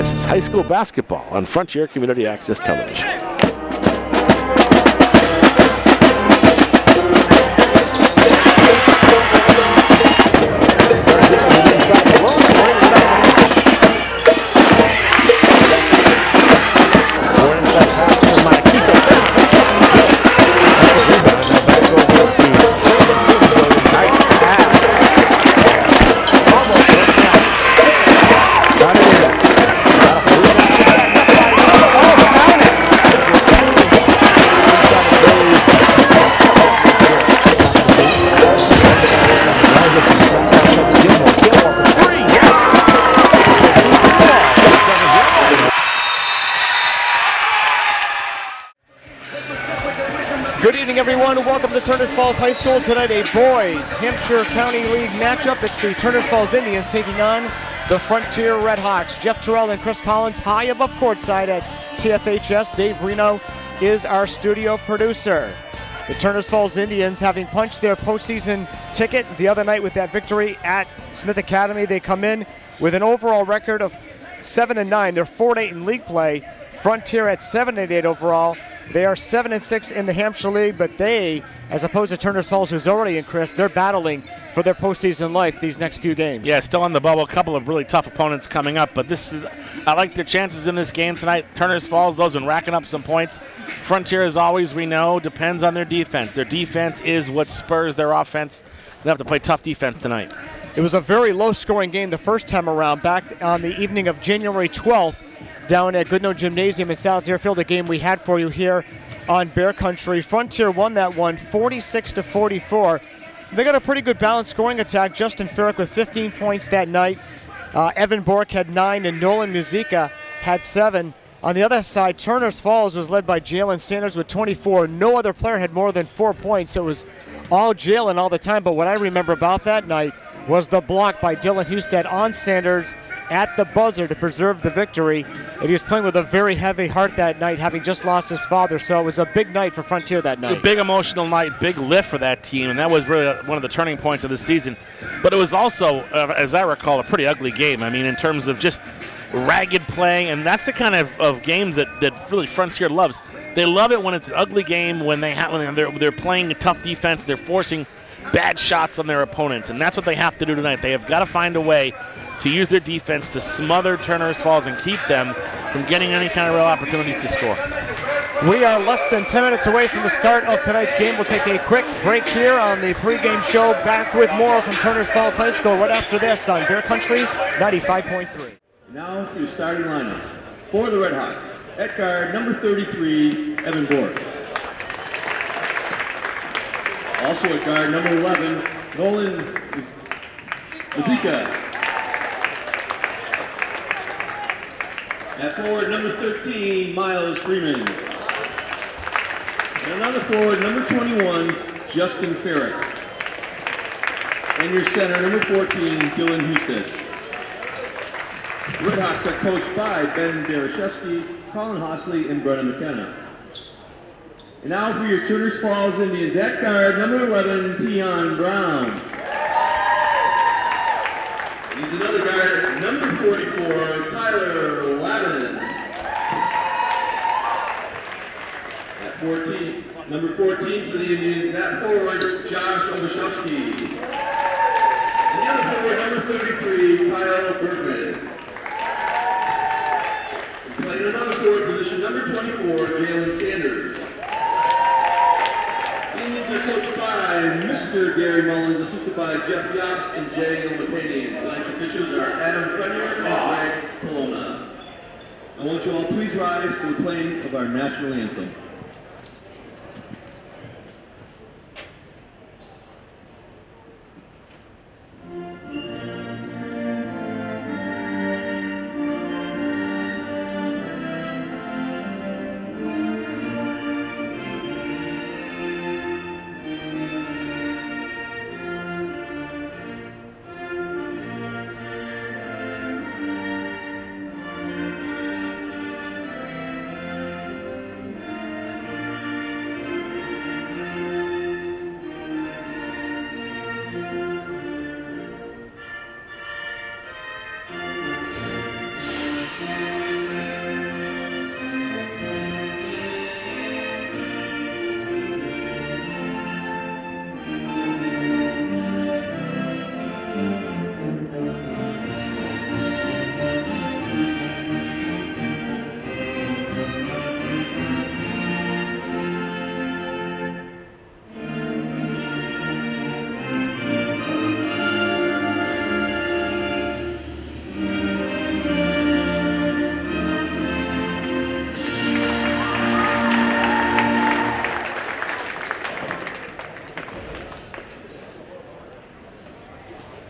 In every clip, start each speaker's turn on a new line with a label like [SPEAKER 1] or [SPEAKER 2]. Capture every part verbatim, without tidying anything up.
[SPEAKER 1] This is high school basketball on Frontier Community Access Television.
[SPEAKER 2] Good evening, everyone. Welcome to Turners Falls High School. Tonight, a boys Hampshire County League matchup. It's the Turners Falls Indians taking on the Frontier Red Hawks. Jeff Terrell and Chris Collins high above courtside at T F H S. Dave Reno is our studio producer. The Turners Falls Indians, having punched their postseason ticket the other night with that victory at Smith Academy, they come in with an overall record of seven and nine. They're four and eight in league play. Frontier at seven and eight overall. They are seven and six in the Hampshire League, but they, as opposed to Turners Falls, who's already in, Chris, they're battling for their postseason life these next few games.
[SPEAKER 1] Yeah, still on the bubble. A couple of really tough opponents coming up, but this is, I like their chances in this game tonight. Turners Falls, those have been racking up some points. Frontier, as always, we know, depends on their defense. Their defense is what spurs their offense. They have to play tough defense tonight.
[SPEAKER 2] It was a very low-scoring game the first time around, back on the evening of January twelfth. Down at Goodnoe Gymnasium in South Deerfield, a game we had for you here on Bear Country. Frontier won that one forty-six to forty-four. They got a pretty good balanced scoring attack. Justin Farrick with fifteen points that night. Uh, Evan Bork had nine, and Nolan Muzika had seven. On the other side, Turners Falls was led by Jalen Sanders with twenty-four. No other player had more than four points, so it was all Jalen all the time. But what I remember about that night was the block by Dylan Husted on Sanders at the buzzer to preserve the victory. And he was playing with a very heavy heart that night, having just lost his father. So it was a big night for Frontier that night.
[SPEAKER 1] A big emotional night, big lift for that team, and that was really one of the turning points of the season. But it was also, uh, as I recall, a pretty ugly game. I mean, in terms of just ragged playing, and that's the kind of, of games that, that really Frontier loves. They love it when it's an ugly game, when, they ha- when they're, they're playing a tough defense, they're forcing bad shots on their opponents, and that's what they have to do tonight. They have got to find a way to use their defense to smother Turners Falls and keep them from getting any kind of real opportunities to score.
[SPEAKER 2] We are less than ten minutes away from the start of tonight's game. We'll take a quick break here on the pregame show. Back with more from Turners Falls High School right after this on Bear Country ninety-five point three.
[SPEAKER 3] Now for your starting lineups. For the Red Hawks, at guard, number thirty-three, Evan Bork. Also at guard, number eleven, Nolan Muzika. At forward, number thirteen, Miles Freeman. And another forward, number twenty-one, Justin Farrick. And your center, number fourteen, Dylan Husted. The Red Hawks are coached by Ben Darashevsky, Colin Hosley, and Brennan McKenna. And now for your Turners Falls Indians, at guard, number eleven, Tion Brown. He's another guard, number forty-four, Tyler Lavin. At fourteen, number fourteen for the Indians, at forward, Josh Obashevsky. And the other forward, number thirty-three, Kyle Bergman. And playing another forward position, number twenty-four, Jalen Sanders. The Indians are coached by Mister Gary Mullins, assisted by Jeff Yops and Jay Ilmatanian. Tonight's officials are Adam Frenier and Greg Polona. I want you all please rise for the playing of our national anthem.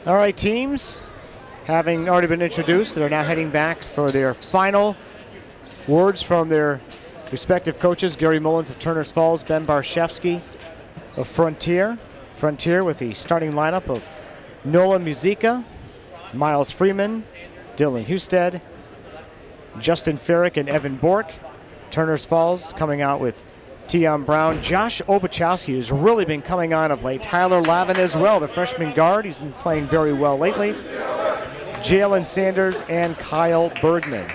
[SPEAKER 2] All right, teams, having already been introduced, they're now heading back for their final words from their respective coaches. Gary Mullins of Turners Falls, Ben Barshevsky of Frontier. Frontier with the starting lineup of Nolan Musica, Miles Freeman, Dylan Husted, Justin Ferrick, and Evan Bork. Turners Falls coming out with Tion Brown. Josh Obachowski has really been coming on of late. Tyler Lavin as well, the freshman guard. He's been playing very well lately. Jalen Sanders and Kyle Bergman.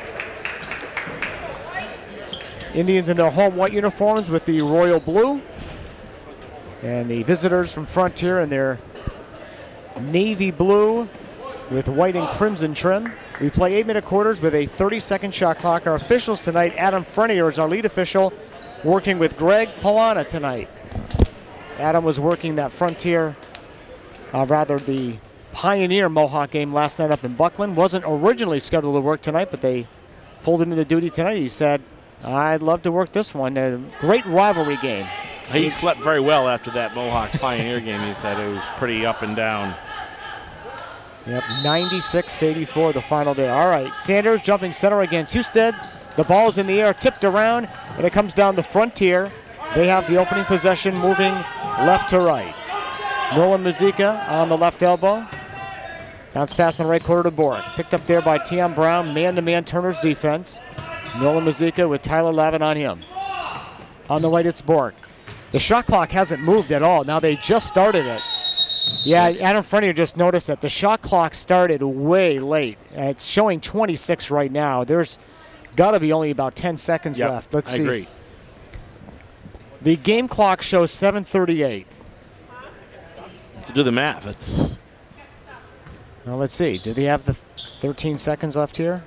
[SPEAKER 2] Indians in their home white uniforms with the royal blue. And the visitors from Frontier in their navy blue with white and crimson trim. We play eight minute quarters with a thirty second shot clock. Our officials tonight, Adam Frenier is our lead official, working with Greg Polana tonight. Adam was working that Frontier, uh, rather the Pioneer Mohawk game last night up in Buckland. Wasn't originally scheduled to work tonight, but they pulled him into duty tonight. He said, I'd love to work this one. A great rivalry game.
[SPEAKER 1] He slept very well after that Mohawk Pioneer game. He said it was pretty up and down.
[SPEAKER 2] Yep, ninety-six eighty-four the final day. All right, Sanders jumping center against Husted. The ball's in the air, tipped around, and it comes down to Frontier. They have the opening possession, moving left to right. Nolan Musica on the left elbow. Bounce pass in the right quarter to Bork. Picked up there by Tion Brown, man-to-man Turner's defense. Nolan Musica with Tyler Lavin on him. On the right, it's Bork. The shot clock hasn't moved at all. Now they just started it. Yeah, Adam Frenier just noticed that the shot clock started way late. It's showing twenty-six right now. There's got to be only about ten seconds
[SPEAKER 1] yep,
[SPEAKER 2] left. Let's
[SPEAKER 1] I
[SPEAKER 2] see.
[SPEAKER 1] agree.
[SPEAKER 2] The game clock shows seven thirty-eight.
[SPEAKER 1] To do the math, it's...
[SPEAKER 2] Well, let's see. Do they have the thirteen seconds left here?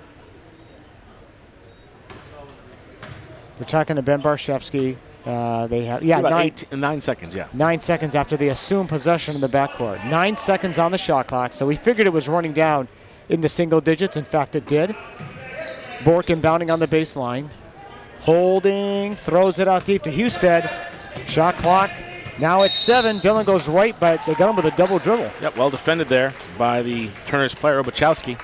[SPEAKER 2] We're talking to Ben Barshevsky. Uh, they have, yeah,
[SPEAKER 1] About
[SPEAKER 2] nine,
[SPEAKER 1] eight, nine seconds, yeah.
[SPEAKER 2] Nine seconds after they assume possession in the backcourt. Nine seconds on the shot clock, so we figured it was running down into single digits. In fact, it did. Bork inbounding on the baseline. Holding, throws it out deep to Husted. Shot clock, now it's seven. Dylan goes right, but they got him with a double dribble.
[SPEAKER 1] Yep, well defended there by the Turner's player, Obachowski.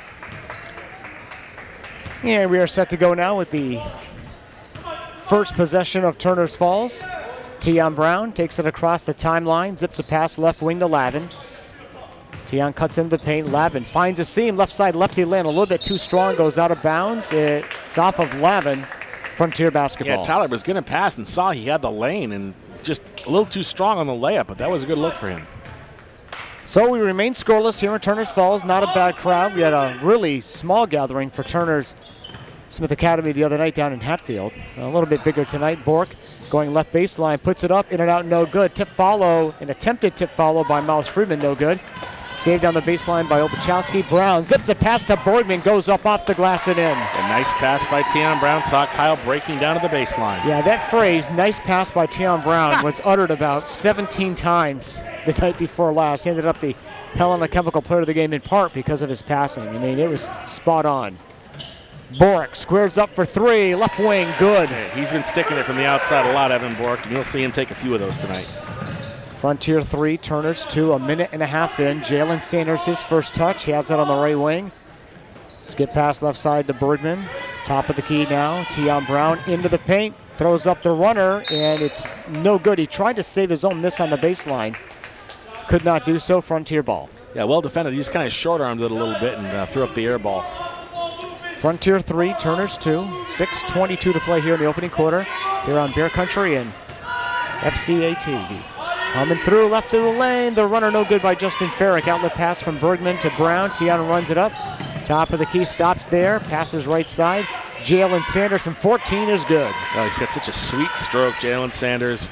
[SPEAKER 2] And we are set to go now with the first possession of Turners Falls. Tion Brown takes it across the timeline, zips a pass left wing to Lavin. Tion cuts into the paint. Lavin finds a seam, left side lefty land, a little bit too strong, goes out of bounds. It's off of Lavin. Frontier basketball.
[SPEAKER 1] Yeah, Tyler was going to pass and saw he had the lane and just a little too strong on the layup, but that was a good look for him.
[SPEAKER 2] So we remain scoreless here in Turners Falls. Not a bad crowd. We had a really small gathering for Turner's Smith Academy the other night down in Hatfield. A little bit bigger tonight. Bork going left baseline, puts it up, in and out, no good. Tip follow, an attempted tip follow by Miles Freeman, no good. Saved on the baseline by Obachowski. Brown zips a pass to Bergman, goes up off the glass and in.
[SPEAKER 1] A nice pass by Tion Brown, saw Kyle breaking down to the baseline.
[SPEAKER 2] Yeah, that phrase, nice pass by Tion Brown, was uttered about seventeen times the night before last. He ended up the Helena Chemical Player of the Game in part because of his passing. I mean, it was spot on. Bork squares up for three, left wing, good.
[SPEAKER 1] Yeah, he's been sticking it from the outside a lot, Evan Bork, and you'll see him take a few of those tonight.
[SPEAKER 2] Frontier three, Turners two, a minute and a half in. Jalen Sanders, his first touch. He has it on the right wing. Skip pass left side to Bergman. Top of the key now. Tion Brown into the paint. Throws up the runner, and it's no good. He tried to save his own miss on the baseline. Could not do so. Frontier ball.
[SPEAKER 1] Yeah, well defended. He just kind of short-armed it a little bit and uh, threw up the air ball.
[SPEAKER 2] Frontier three, Turners two. six twenty-two to play here in the opening quarter. Here on Bear Country and F C A T V. Coming through left of the lane. The runner no good by Justin Ferrick. Outlet pass from Bergman to Brown. Tion runs it up. Top of the key, stops there. Passes right side. Jalen Sanders from fourteen is good.
[SPEAKER 1] Oh, he's got such a sweet stroke, Jalen Sanders.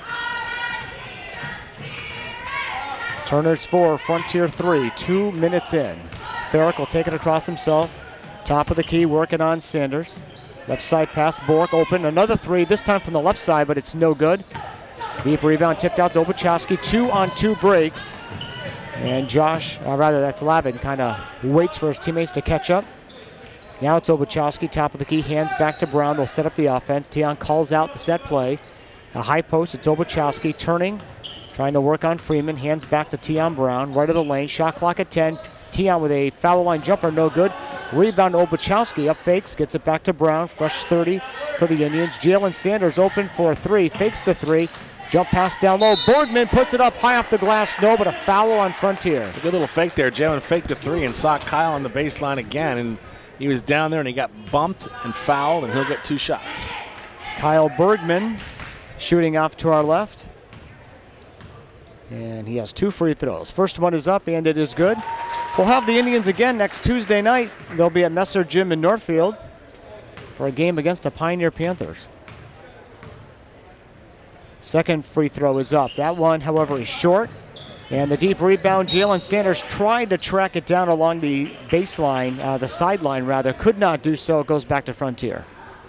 [SPEAKER 2] Turners four, Frontier three. Two minutes in. Ferrick will take it across himself. Top of the key, working on Sanders. Left side pass, Bork open. Another three, this time from the left side, but it's no good. Deep rebound tipped out to Obachowski. Two on two break. And Josh, or rather that's Lavin, kind of waits for his teammates to catch up. Now it's Obachowski, top of the key, hands back to Brown. They'll set up the offense. Tion calls out the set play. A high post, it's Obachowski turning, trying to work on Freeman. Hands back to Tion Brown, right of the lane. Shot clock at ten. Tian with a foul line jumper, no good. Rebound to Obuchowski, up fakes, gets it back to Brown. Fresh thirty for the Indians. Jalen Sanders open for three, fakes the three. Jump pass down low. Bergman puts it up high off the glass. No, but a foul on Frontier.
[SPEAKER 1] A good little fake there. Jalen faked the three and saw Kyle on the baseline again. And he was down there and he got bumped and fouled, and he'll get two shots.
[SPEAKER 2] Kyle Bergman shooting off to our left. And he has two free throws. First one is up and it is good. We'll have the Indians again next Tuesday night. They'll be at Messer Gym in Northfield for a game against the Pioneer Panthers. Second free throw is up. That one, however, is short. And the deep rebound, Jalen Sanders tried to track it down along the baseline, uh, the sideline rather, could not do so. It goes back to Frontier.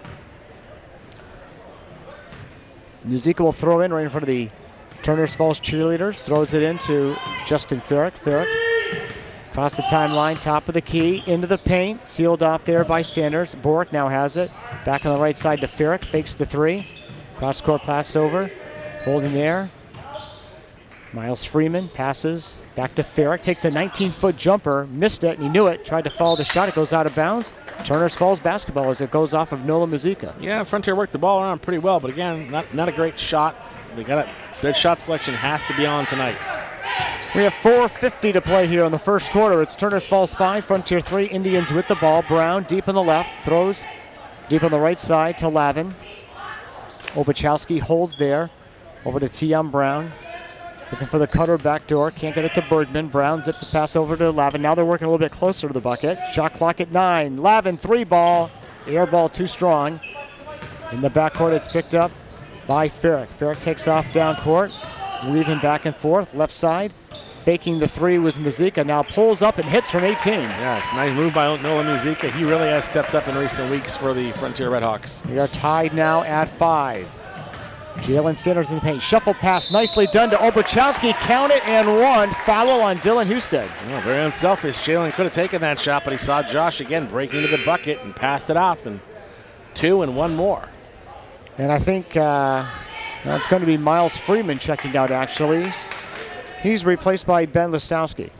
[SPEAKER 2] Muzica will throw in right in front of the Turners Falls cheerleaders. Throws it into Justin Farrick. Farrick across the timeline, top of the key, into the paint. Sealed off there by Sanders. Borick now has it. Back on the right side to Farrick. Fakes the three. Cross-court pass over. Holding there. Miles Freeman passes back to Farrick. Takes a nineteen-foot jumper. Missed it, and he knew it. Tried to follow the shot. It goes out of bounds. Turners Falls basketball as it goes off of Nola Muzica.
[SPEAKER 1] Yeah, Frontier worked the ball around pretty well, but again, not, not a great shot. They got it. Their shot selection has to be on tonight.
[SPEAKER 2] We have four fifty to play here in the first quarter. It's Turners Falls five, Frontier three. Indians with the ball. Brown deep on the left. Throws deep on the right side to Lavin. Obuchowski holds there. Over to Tian Brown. Looking for the cutter back door. Can't get it to Bergman. Brown zips a pass over to Lavin. Now they're working a little bit closer to the bucket. Shot clock at nine. Lavin, three ball. Air ball too strong. In the backcourt, it's picked up by Farrick. Farrick takes off down court. Weaving back and forth. Left side. Faking the three was Muzica. Now pulls up and hits from eighteen.
[SPEAKER 1] Yes, nice move by Nola Muzica. He really has stepped up in recent weeks for the Frontier Redhawks.
[SPEAKER 2] We are tied now at five. Jalen Sanders in the paint. Shuffle pass nicely done to Obuchowski. Count it and one. Foul on Dylan Husted.
[SPEAKER 1] Well, very unselfish. Jalen could have taken that shot, but he saw Josh again break into the bucket and passed it off. And two and one more.
[SPEAKER 2] And I think uh, well, it's going to be Miles Freeman checking out, actually. He's replaced by Ben Listowski.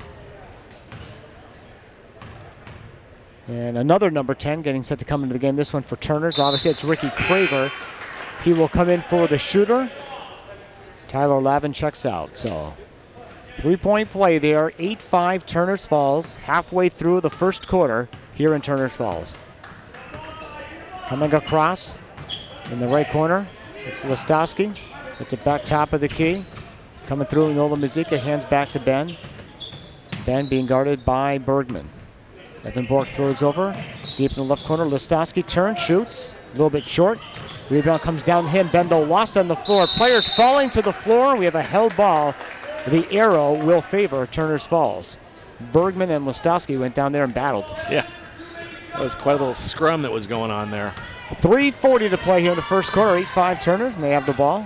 [SPEAKER 2] And another number ten getting set to come into the game. This one for Turners. Obviously, it's Ricky Craver. He will come in for the shooter. Tyler Lavin checks out. So three-point play there. eight five Turners Falls. Halfway through the first quarter here in Turners Falls. Coming across in the right corner. It's Listowski. It's a back top of the key. Coming through, Nola Muzica hands back to Ben. Ben being guarded by Bergman. Evan Bork throws over. Deep in the left corner. Listowski turns, shoots. A little bit short. Rebound comes down to him. Ben, though, lost on the floor. Players falling to the floor. We have a held ball. The arrow will favor Turners Falls. Bergman and Listowski went down there and battled.
[SPEAKER 1] Yeah, that was quite a little scrum that was going on there.
[SPEAKER 2] three forty to play here in the first quarter. eight five Turners, and they have the ball.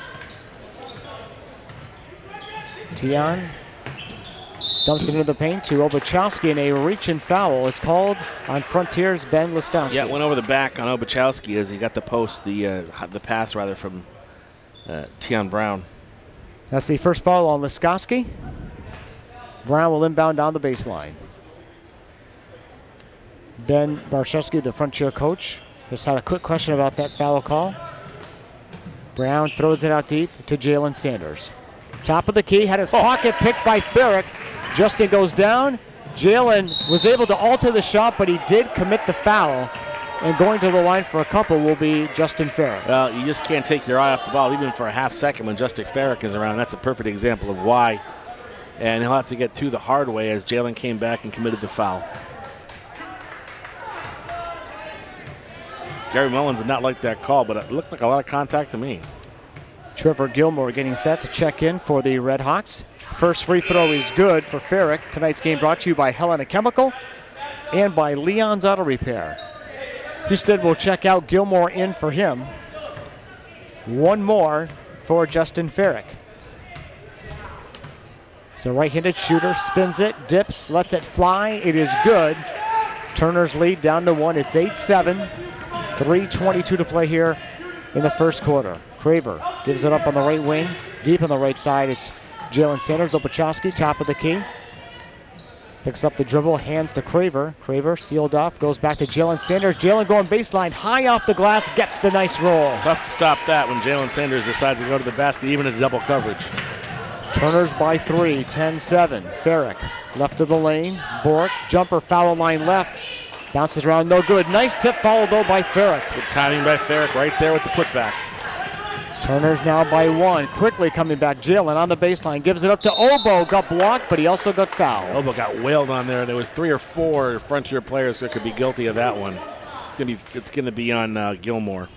[SPEAKER 2] Tian dumps it into the paint to Obuchowski, and a reach and foul is called on Frontier's Ben Listowski.
[SPEAKER 1] Yeah, it went over the back on Obuchowski as he got the post, the uh, the pass rather from uh, Tian Brown.
[SPEAKER 2] That's the first foul on Listowski. Brown will inbound down the baseline. Ben Barshevsky, the Frontier coach, just had a quick question about that foul call. Brown throws it out deep to Jalen Sanders. Top of the key, had his oh. pocket picked by Farrick. Justin goes down. Jalen was able to alter the shot, but he did commit the foul. And going to the line for a couple will be Justin Farrick.
[SPEAKER 1] Well, you just can't take your eye off the ball even for a half second when Justin Farrick is around. That's a perfect example of why. And he'll have to get to the hard way as Jalen came back and committed the foul. Gary Mullins did not like that call, but it looked like a lot of contact to me.
[SPEAKER 2] Trevor Gilmore getting set to check in for the Redhawks. First free throw is good for Farrick. Tonight's game brought to you by Helena Chemical and by Leon's Auto Repair. Husted will check out. Gilmore in for him. One more for Justin Farrick. So right-handed shooter, spins it, dips, lets it fly. It is good. Turner's lead down to one. It's eight seven. three twenty-two to play here in the first quarter. Craver gives it up on the right wing. Deep on the right side, it's Jalen Sanders. Obuchowski, top of the key. Picks up the dribble, hands to Craver. Craver sealed off, goes back to Jalen Sanders. Jalen going baseline, high off the glass, gets the nice roll.
[SPEAKER 1] Tough to stop that when Jalen Sanders decides to go to the basket, even in double coverage.
[SPEAKER 2] Turners by three, ten seven. Farrick left of the lane. Bork, jumper, foul line left. Bounces around, no good. Nice tip foul though by Farrick.
[SPEAKER 1] Good timing by Farrick right there with the putback.
[SPEAKER 2] Turners now by one. Quickly coming back. Jalen on the baseline. Gives it up to Obo. Got blocked, but he also got fouled.
[SPEAKER 1] Obo got wailed on there. There was three or four Frontier players that could be guilty of that one. It's gonna be, it's gonna be on uh, Gilmore.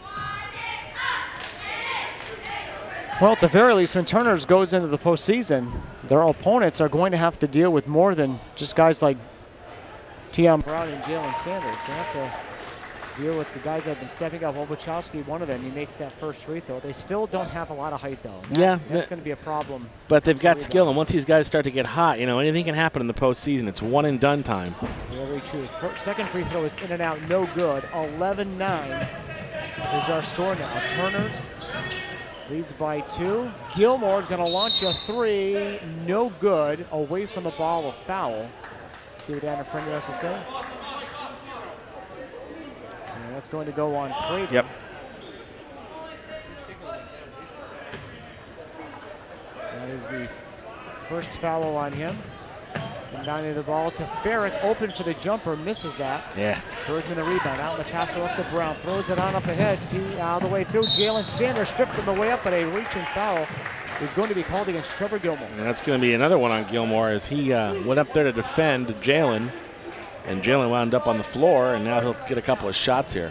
[SPEAKER 2] Well, at the very least, when Turners goes into the postseason, their opponents are going to have to deal with more than just guys like Tion Brown and Jalen Sanders. They have to deal with the guys that have been stepping up. Obuchowski, one of them, he makes that first free throw. They still don't have a lot of height, though. That,
[SPEAKER 1] yeah.
[SPEAKER 2] That's going to be a problem.
[SPEAKER 1] But they've got skill, and once these guys start to get hot, you know, anything can happen in the postseason. It's one and done time.
[SPEAKER 2] Very true. First, second free throw is in and out, no good. eleven nine is our score now. Turners leads by two. Gilmore's going to launch a three, no good. Away from the ball, a foul. Let's see what Adam Friendly has to say. And that's going to go on Craven.
[SPEAKER 1] Yep.
[SPEAKER 2] That is the first foul on him. And down to the ball to Farrick, open for the jumper, misses that.
[SPEAKER 1] Yeah.
[SPEAKER 2] Bergman the rebound, out in the pass left to Brown, throws it on up ahead, T all the way through. Jalen Sanders stripped on the way up, but a reaching foul is going to be called against Trevor Gilmore.
[SPEAKER 1] And that's going to be another one on Gilmore as he uh, went up there to defend Jalen, and Jalen wound up on the floor, and now he'll get a couple of shots here.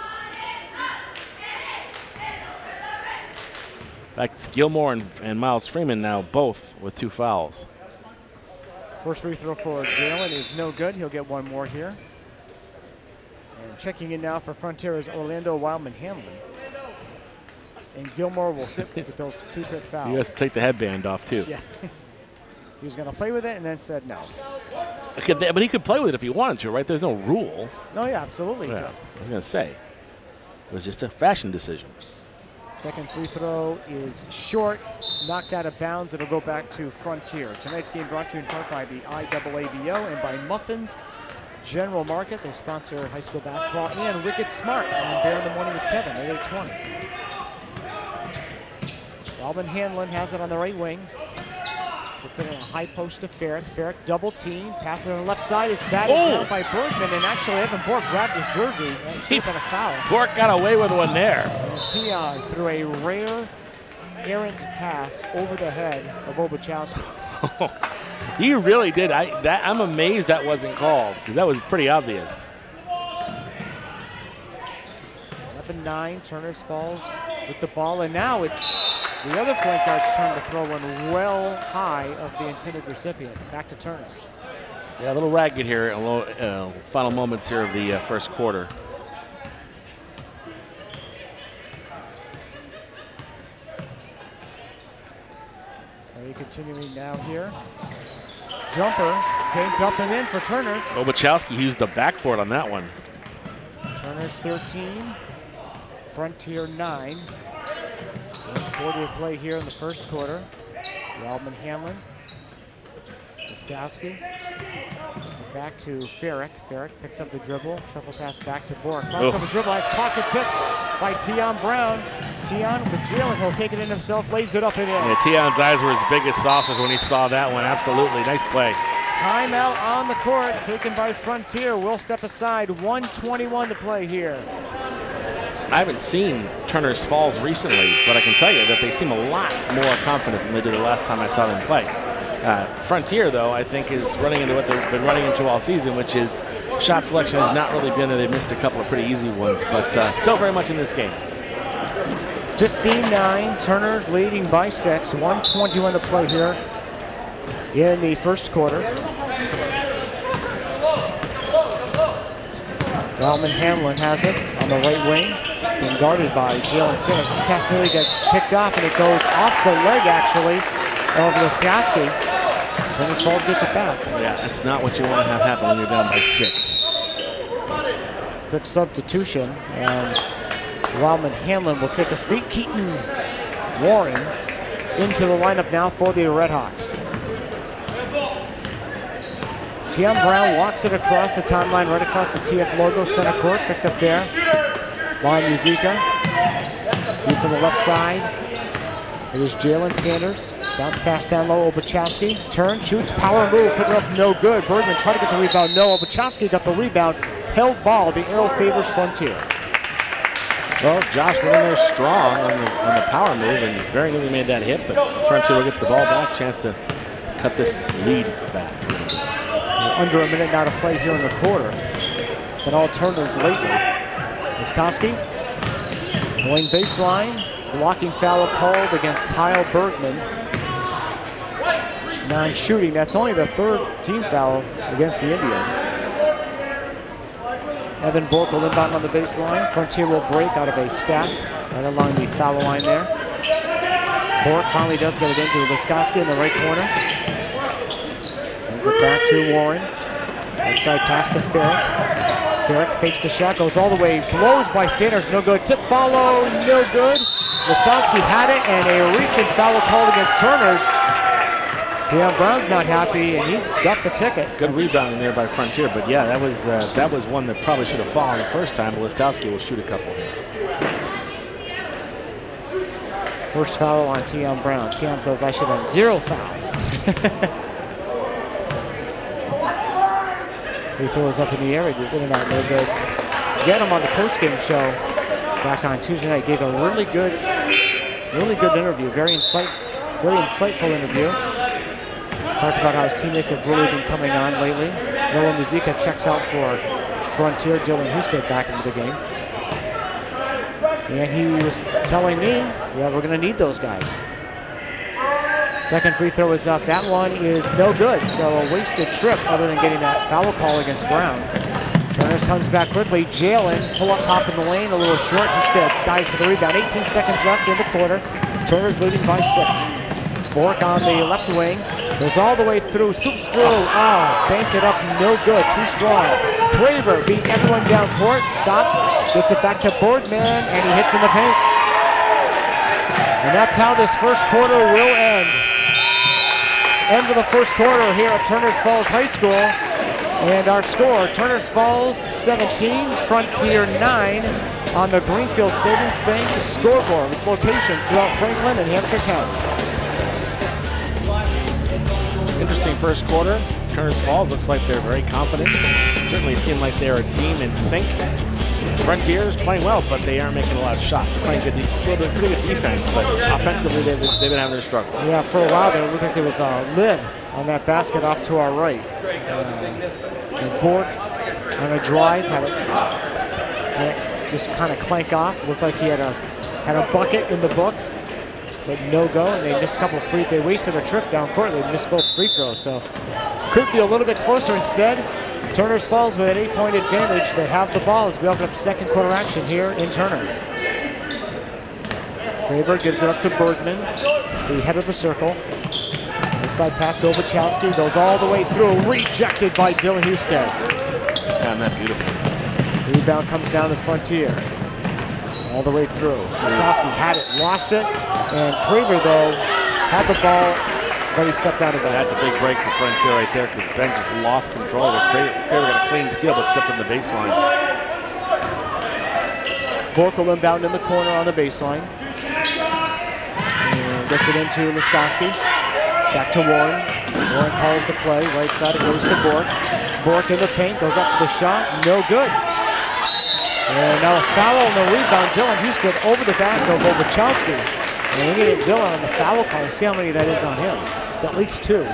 [SPEAKER 1] In fact, Gilmore and, and Miles Freeman now both with two fouls.
[SPEAKER 2] First free throw for Jalen is no good. He'll get one more here. And checking in now for Frontier is Orlando Wildman Hamlin. And Gilmore will sit with those two quick fouls.
[SPEAKER 1] He has to take the headband off, too.
[SPEAKER 2] Yeah. He was going to play with it and then said no.
[SPEAKER 1] Okay, but he could play with it if he wanted to, right? There's no rule.
[SPEAKER 2] Oh, yeah, absolutely.
[SPEAKER 1] Yeah, I was going to say. It was just a fashion decision.
[SPEAKER 2] Second free throw is short, knocked out of bounds. It'll go back to Frontier. Tonight's game brought to you in part by the I A A B O and by Muffins General Market. They sponsor high school basketball, and Wicked Smart on Bear in the Morning with Kevin at eight twenty. Alvin Hanlon has it on the right wing. Gets it in a high post to Farrick. Farrick double team, passes on the left side. It's batted
[SPEAKER 1] oh.
[SPEAKER 2] down by Bergman, and actually Evan Bork grabbed his jersey. That should have been a foul.
[SPEAKER 1] Bork got away with one there.
[SPEAKER 2] And Tion threw a rare errant pass over the head of Obuchowski.
[SPEAKER 1] He really did. I, that, I'm amazed that wasn't called, because that was pretty obvious.
[SPEAKER 2] eleven nine, Turners falls with the ball, and now it's the other point guard's turn to throw one well high of the intended recipient. Back to Turners.
[SPEAKER 1] Yeah, a little ragged here, a little, uh, final moments here of the uh, first quarter.
[SPEAKER 2] Play continuing now here. Jumper, banked up and in for Turners.
[SPEAKER 1] Obuchowski used the backboard on that one.
[SPEAKER 2] Turners thirteen, Frontier nine. forty to play here in the first quarter. Wildman Hanlon. Kostowski. Gets it back to Farrick. Farrick picks up the dribble. Shuffle pass back to Bork. Crossover dribble. That's pocket picked by Tion Brown. Tion with Jalen. He'll take it in himself. Lays it up and in.
[SPEAKER 1] Yeah, Tion's eyes were as big as saucers when he saw that one. Absolutely. Nice play.
[SPEAKER 2] Timeout on the court. Taken by Frontier. We'll step aside. one twenty-one to play here.
[SPEAKER 1] I haven't seen Turner's Falls recently, but I can tell you that they seem a lot more confident than they did the last time I saw them play. Uh, Frontier, though, I think is running into what they've been running into all season, which is shot selection has not really been there. They've missed a couple of pretty easy ones, but uh, still very much in this game.
[SPEAKER 2] fifteen nine, Turners leading by six. one twenty-one to play here in the first quarter. Wildman Hamlin has it on the right wing, being guarded by Jalen Sanders. This pass nearly got picked off, and it goes off the leg, actually, of Listowski. Turners Falls gets it back.
[SPEAKER 1] Yeah, that's not what you want to have happen when you're down by six.
[SPEAKER 2] Quick substitution, and Wildman Hamlin will take a seat. Keaton Warren into the lineup now for the Redhawks. Tion Brown walks it across the timeline, right across the T F logo, center court, picked up there by Muzyka. Deep on the left side. It is Jalen Sanders. Bounce pass down low, Obuchowski. Turn, shoots, power move, put it up, no good. Bergman tried to get the rebound, no. Obuchowski got the rebound, held ball. The arrow favors Frontier.
[SPEAKER 1] Well, Josh went in there strong on the, on the power move and very nearly made that hit, but Frontier will get the ball back, chance to cut this lead back.
[SPEAKER 2] Under a minute now to play here in the quarter. It's been all Turners lately. Laskowski, going baseline, blocking foul called against Kyle Bergman. Non-shooting, that's only the third team foul against the Indians. Evan Bork will inbound on the baseline. Frontier will break out of a stack right along the foul line there. Bork finally does get it into Laskowski in the right corner. Ends it back to Warren. Inside pass to Ferrick. Ferrick fakes the shot, goes all the way, blows by Sanders, no good. Tip follow, no good. Laskowski had it, and a reach and foul called against Turners. Tion Brown's not happy, and he's got the ticket.
[SPEAKER 1] Good rebounding there by Frontier, but yeah, that was uh, that was one that probably should have fallen the first time. Laskowski will shoot a couple here.
[SPEAKER 2] First foul on Tion Brown. Tion says, I should have zero fouls. Free throws up in the air, he was in and out, no good. Get him on the postgame show back on Tuesday night. Gave a really good, really good interview. Very insightful, very insightful interview. Talked about how his teammates have really been coming on lately. Noah Muzyka checks out for Frontier. Dylan Husted back into the game. And he was telling me, yeah, we're going to need those guys. Second free throw is up. That one is no good. So a wasted trip other than getting that foul call against Brown. Turners comes back quickly. Jalen, pull up hop in the lane, a little short. Instead, skies for the rebound. eighteen seconds left in the quarter. Turners leading by six. Bork on the left wing. Goes all the way through. Soups through. Oh, banked it up. No good. Too strong. Craver beat everyone down court. Stops. Gets it back to Boardman. And he hits in the paint. And that's how this first quarter will end. End of the first quarter here at Turners Falls High School. And our score, Turners Falls seventeen, Frontier nine on the Greenfield Savings Bank scoreboard with locations throughout Franklin and Hampshire counties.
[SPEAKER 1] Interesting first quarter. Turners Falls looks like they're very confident. It certainly seemed like they're a team in sync. Frontiers playing well, but they aren't making a lot of shots. They're playing good, pretty good defense, but offensively they've, they've been having their struggles.
[SPEAKER 2] Yeah, for a while there, it looked like there was a lid on that basket off to our right. Uh, and Bork on a drive had it, had it just kind of clank off. It looked like he had a had a bucket in the book, but no go. And they missed a couple free. They wasted a trip down court. They missed both free throws, so could be a little bit closer instead. Turners Falls with an eight-point advantage. They have the ball as we open up second quarter action here in Turners. Craver gives it up to Bergman, the head of the circle. Inside pass to Obuchowski, goes all the way through, rejected by Dylan Husted.
[SPEAKER 1] Time that beautiful.
[SPEAKER 2] Rebound comes down to Frontier. All the way through. Laskowski had it, lost it, and Craver, though, had the ball, but he stepped out of bounds.
[SPEAKER 1] That's a big break for Frontier right there because Ben just lost control. Craver got a clean steal, but stepped on the baseline.
[SPEAKER 2] Bork will inbound in the corner on the baseline. And gets it into Laskowski. Back to Warren. Warren calls the play. Right side, it goes to Bork. Bork in the paint, goes up for the shot. No good. And now a foul on the rebound. Dylan Husted over the back of Obuchowski. And we need Dylan on the foul call. See how many that is on him. It's at least two.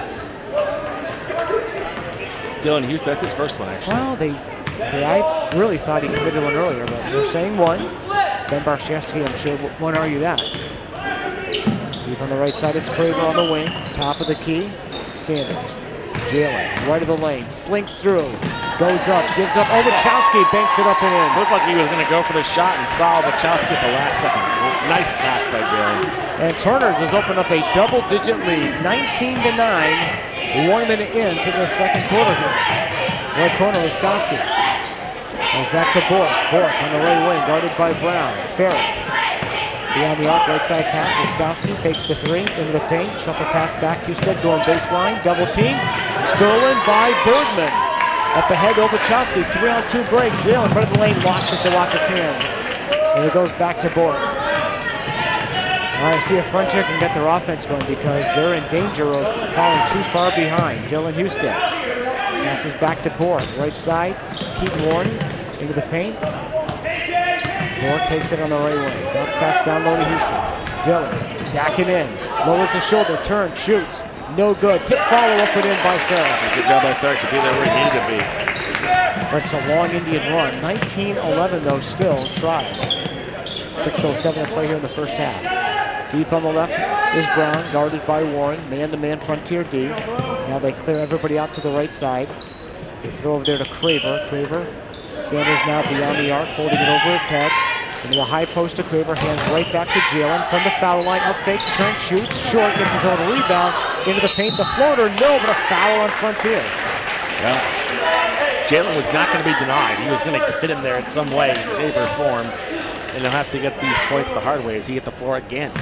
[SPEAKER 1] Dylan Husted, that's his first one, actually.
[SPEAKER 2] Well, they, okay, I really thought he committed one earlier, but they're saying one. Ben Barshevsky, I'm sure, won't argue that. Deep on the right side, it's Craver on the wing. Top of the key, Sanders. Jalen, right of the lane, slinks through, goes up, gives up. Obuchowski banks it up and in.
[SPEAKER 1] Looked like he was going to go for the shot and saw Obuchowski at the last second. Nice pass by Jalen.
[SPEAKER 2] And Turners has opened up a double-digit lead, nineteen to nine, one minute into the second quarter here. Right corner, Laskowski. Goes back to Bork. Bork on the right wing, guarded by Brown. Ferrick Beyond the arc, right side pass. Laskowski fakes the three, into the paint. Shuffle pass back. Husted going baseline. Double team. Stolen by Bergman. Up ahead, Obuchowski. Three on two break. Jalen right in the lane. Lost it to off his hands. And it goes back to Bork. All right, see if Frontier can get their offense going because they're in danger of falling too far behind. Dylan Husted passes back to Bork. Right side. Keaton Warren into the paint. Bork takes it on the right wing. Bounce pass down low to Houston. Dylan backing in. Lowers the shoulder. Turns. Shoots. No good. Tip follow-up put in by Farrell.
[SPEAKER 1] Good job by Farrell to be there where he needed to be.
[SPEAKER 2] Breaks a long Indian run. nineteen eleven though still tried. six oh seven to play here in the first half. Deep on the left is Brown, guarded by Warren. Man-to-man Frontier D. Now they clear everybody out to the right side. They throw over there to Craver. Craver. Sanders now beyond the arc, holding it over his head. Into the high post to Craver, hands right back to Jalen from the foul line. Up fakes, turns, shoots, short, gets his own rebound. Into the paint, the floater, no, but a foul on Frontier.
[SPEAKER 1] Yeah. Jalen was not going to be denied. He was going to get him there in some way, shape, or form. And he'll have to get these points the hard way as he hit the floor again.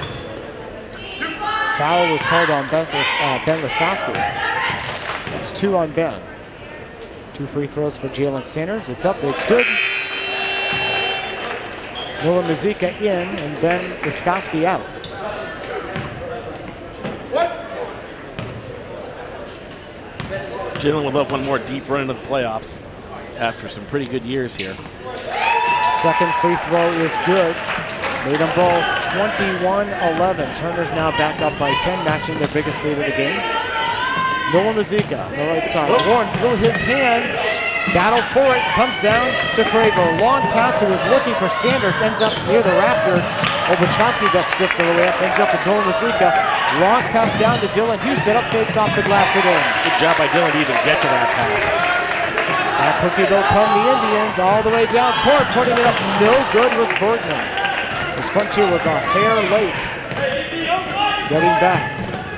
[SPEAKER 2] Foul was called on Ben, uh, Ben Laskowski. It's two on Ben. Two free throws for Jalen Sanders. It's up, it's good. Noah Mazika in and Ben Laskowski out.
[SPEAKER 1] Jalen will love one more deep run into the playoffs after some pretty good years here.
[SPEAKER 2] Second free throw is good. Made them both twenty-one eleven. Turner's now back up by ten, matching their biggest lead of the game. Noah Mazika on the right side. Warren through his hands. Battle for it. Comes down to Craver. Long pass. He was looking for Sanders. Ends up near the rafters. Obuchowski got stripped of the way up. Ends up with Noah Mazika. Long pass down to Dylan Husted. Up fakes off the glass it in.
[SPEAKER 1] Good job by Dylan to even get to that pass.
[SPEAKER 2] Back quickly though come the Indians. All the way down court. Putting it up. No good was Bergman. His Frontier was a hair late. Getting back.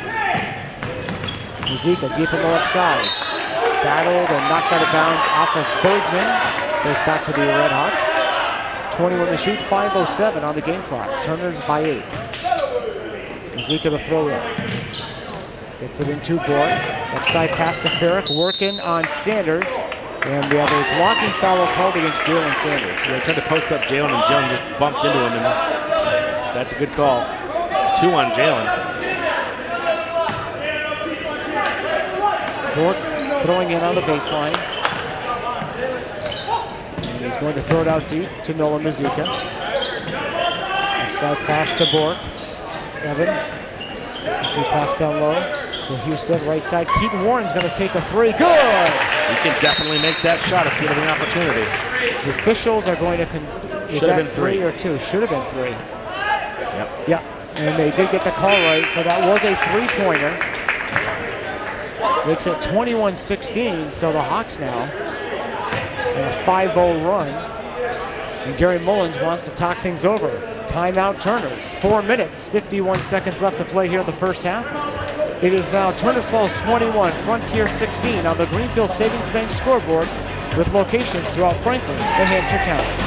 [SPEAKER 2] Mazika deep on the left side. Battled and knocked out of bounds off of Bergman. Goes back to the Red Hawks. twenty-one to shoot, five oh seven on the game clock. Turner's by eight. Mazika to throw in. Gets it into Bork. Left side pass to Farrick, working on Sanders. And we have a blocking foul called against Jalen Sanders.
[SPEAKER 1] Yeah, he tried to post up Jalen and Jalen just bumped into him, and that's a good call. It's two on Jalen.
[SPEAKER 2] Bork throwing in on the baseline. And he's going to throw it out deep to Noah Mazika. Left side pass to Bork. Evan. Entry pass down low to Houston. Right side. Keaton Warren's going to take a three. Good!
[SPEAKER 1] He can definitely make that shot if given the opportunity.
[SPEAKER 2] The officials are going to. Con is that three, three or two? Should have been three.
[SPEAKER 1] Yep.
[SPEAKER 2] Yeah. And they did get the call right, so that was a three-pointer. Makes it twenty-one sixteen, so the Hawks now in a five oh run. And Gary Mullins wants to talk things over. Timeout Turners, four minutes, fifty-one seconds left to play here in the first half. It is now Turners Falls twenty-one, Frontier sixteen on the Greenfield Savings Bank scoreboard with locations throughout Franklin and Hampshire counties.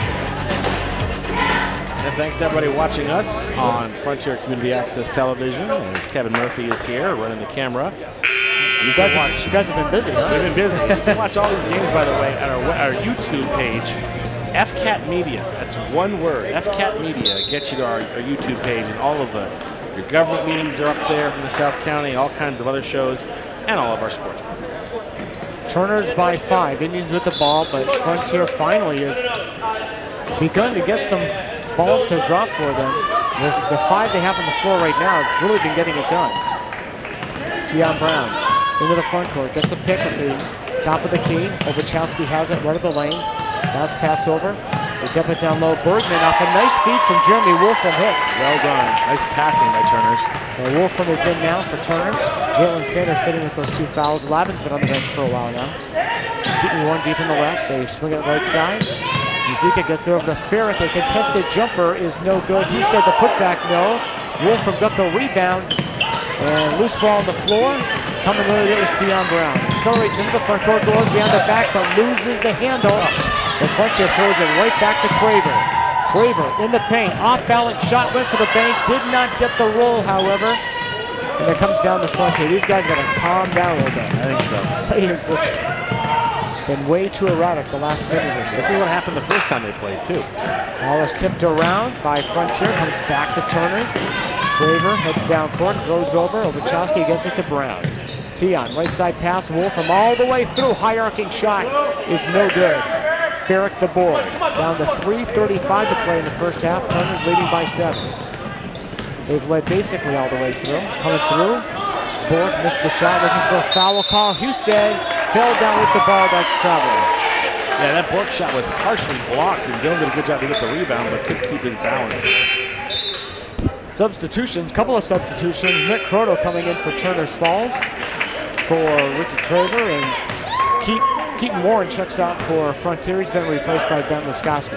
[SPEAKER 1] And thanks to everybody watching us on Frontier Community Access Television, as Kevin Murphy is here running the camera.
[SPEAKER 2] You guys, have, you guys have been busy, huh?
[SPEAKER 1] We've been busy. You can watch all these games, by the way, at our, our YouTube page, F C A T Media. That's one word. F C A T Media gets you to our, our YouTube page, and all of the your government meetings are up there from the South County, all kinds of other shows, and all of our sports programs.
[SPEAKER 2] Turners by five. Indians with the ball, but Frontier finally has begun to get some balls to drop for them. The, the five they have on the floor right now have really been getting it done. Gian Brown into the front court, gets a pick at the top of the key. Obuchowski has it right of the lane. Bounce pass over. They dump it down low. Bergman off a nice feed from Jeremy Wolfram hits.
[SPEAKER 1] Well done. Nice passing by Turners.
[SPEAKER 2] So Wolfram is in now for Turners. Jalen Sanders sitting with those two fouls. Lavin's been on the bench for a while now. Keeping one deep in the left. They swing it right side. Mazika gets it over to Farrick. A contested jumper is no good. Houston the putback, no. Wolfram got the rebound. And loose ball on the floor. Coming over there was Tion Brown. Accelerates into the front court, goes behind the back, but loses the handle. The Frontier throws it right back to Craver. Flavor in the paint, off-balance shot, went for the bank, did not get the roll, however. And it comes down the front here. These guys got to calm down a little bit.
[SPEAKER 1] I think so.
[SPEAKER 2] Play has just been way too erratic the last minute or so.
[SPEAKER 1] This is what happened the first time they played, too.
[SPEAKER 2] Ball is tipped around by Frontier, comes back to Turners. Flavor heads down court, throws over. Obuchowski gets it to Brown. Tion, right side pass, Wolf from all the way through. High arcing shot is no good. Ferrick the board. Down to three thirty-five to play in the first half. Turners leading by seven. They've led basically all the way through. Coming through. Bork missed the shot, looking for a foul call. Husted fell down with the ball. That's traveling.
[SPEAKER 1] Yeah, that Bork shot was partially blocked, and Dylan did a good job to get the rebound, but couldn't keep his balance.
[SPEAKER 2] Substitutions, couple of substitutions. Nick Croto coming in for Turner's Falls for Ricky Craver, and Keith, Keaton Warren checks out for Frontier. He's been replaced by Ben Laskoski.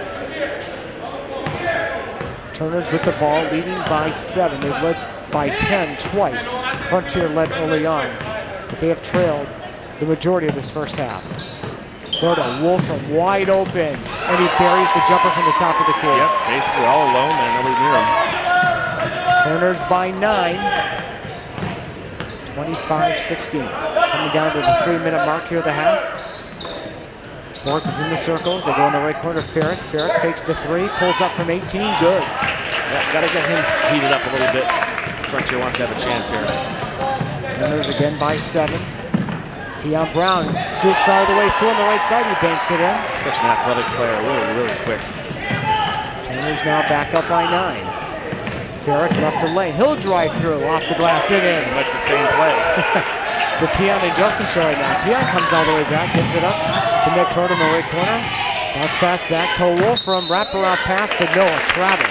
[SPEAKER 2] Turners with the ball, leading by seven. They've led by ten twice. Frontier led early on, but they have trailed the majority of this first half. Croto, Wolfram wide open, and he buries the jumper from the top of the key.
[SPEAKER 1] Yep, basically all alone there, nobody near him.
[SPEAKER 2] Turners by nine, twenty-five sixteen. Coming down to the three-minute mark here of the half. Bork within the circles. They go in the right corner. Ferrick. Ferrick fakes the three, pulls up from eighteen. Good.
[SPEAKER 1] Yeah, got to get him heated up a little bit. Frontier wants to have a chance here.
[SPEAKER 2] Turners again by seven. Tion Brown swoops all the way through on the right side. He banks it in.
[SPEAKER 1] Such an athletic player, really, really quick.
[SPEAKER 2] Turners now back up by nine. Ferrick left the lane. He'll drive through off the glass and in.
[SPEAKER 1] That's the same play.
[SPEAKER 2] It's the Tion and Justin show right now. Tion comes all the way back, gets it up to Nick Croto in the right corner. Bounce pass back to Wolfram. Wraparound pass, but no, a travel.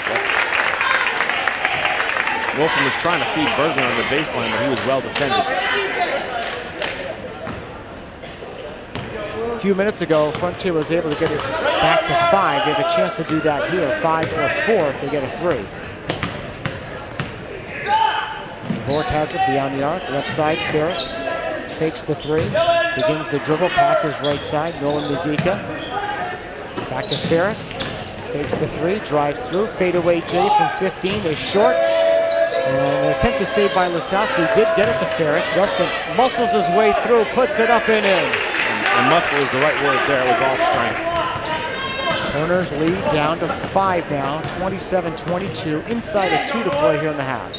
[SPEAKER 1] Wolfram was trying to feed Bergman on the baseline, but he was well defended.
[SPEAKER 2] A few minutes ago, Frontier was able to get it back to five. They have a chance to do that here, five or four if they get a three. Bork has it beyond the arc, left side, Ferrick fakes the three, begins the dribble, passes right side, Nolan Muzica. Back to Ferrick, fakes the three, drives through, fadeaway J from fifteen is short. And an attempt to save by Laskoski did get it to Ferrick. Justin muscles his way through, puts it up and in.
[SPEAKER 1] And muscle is the right word there, it was all strength.
[SPEAKER 2] Turners lead down to five now, twenty-seven twenty-two, inside of two to play here in the half.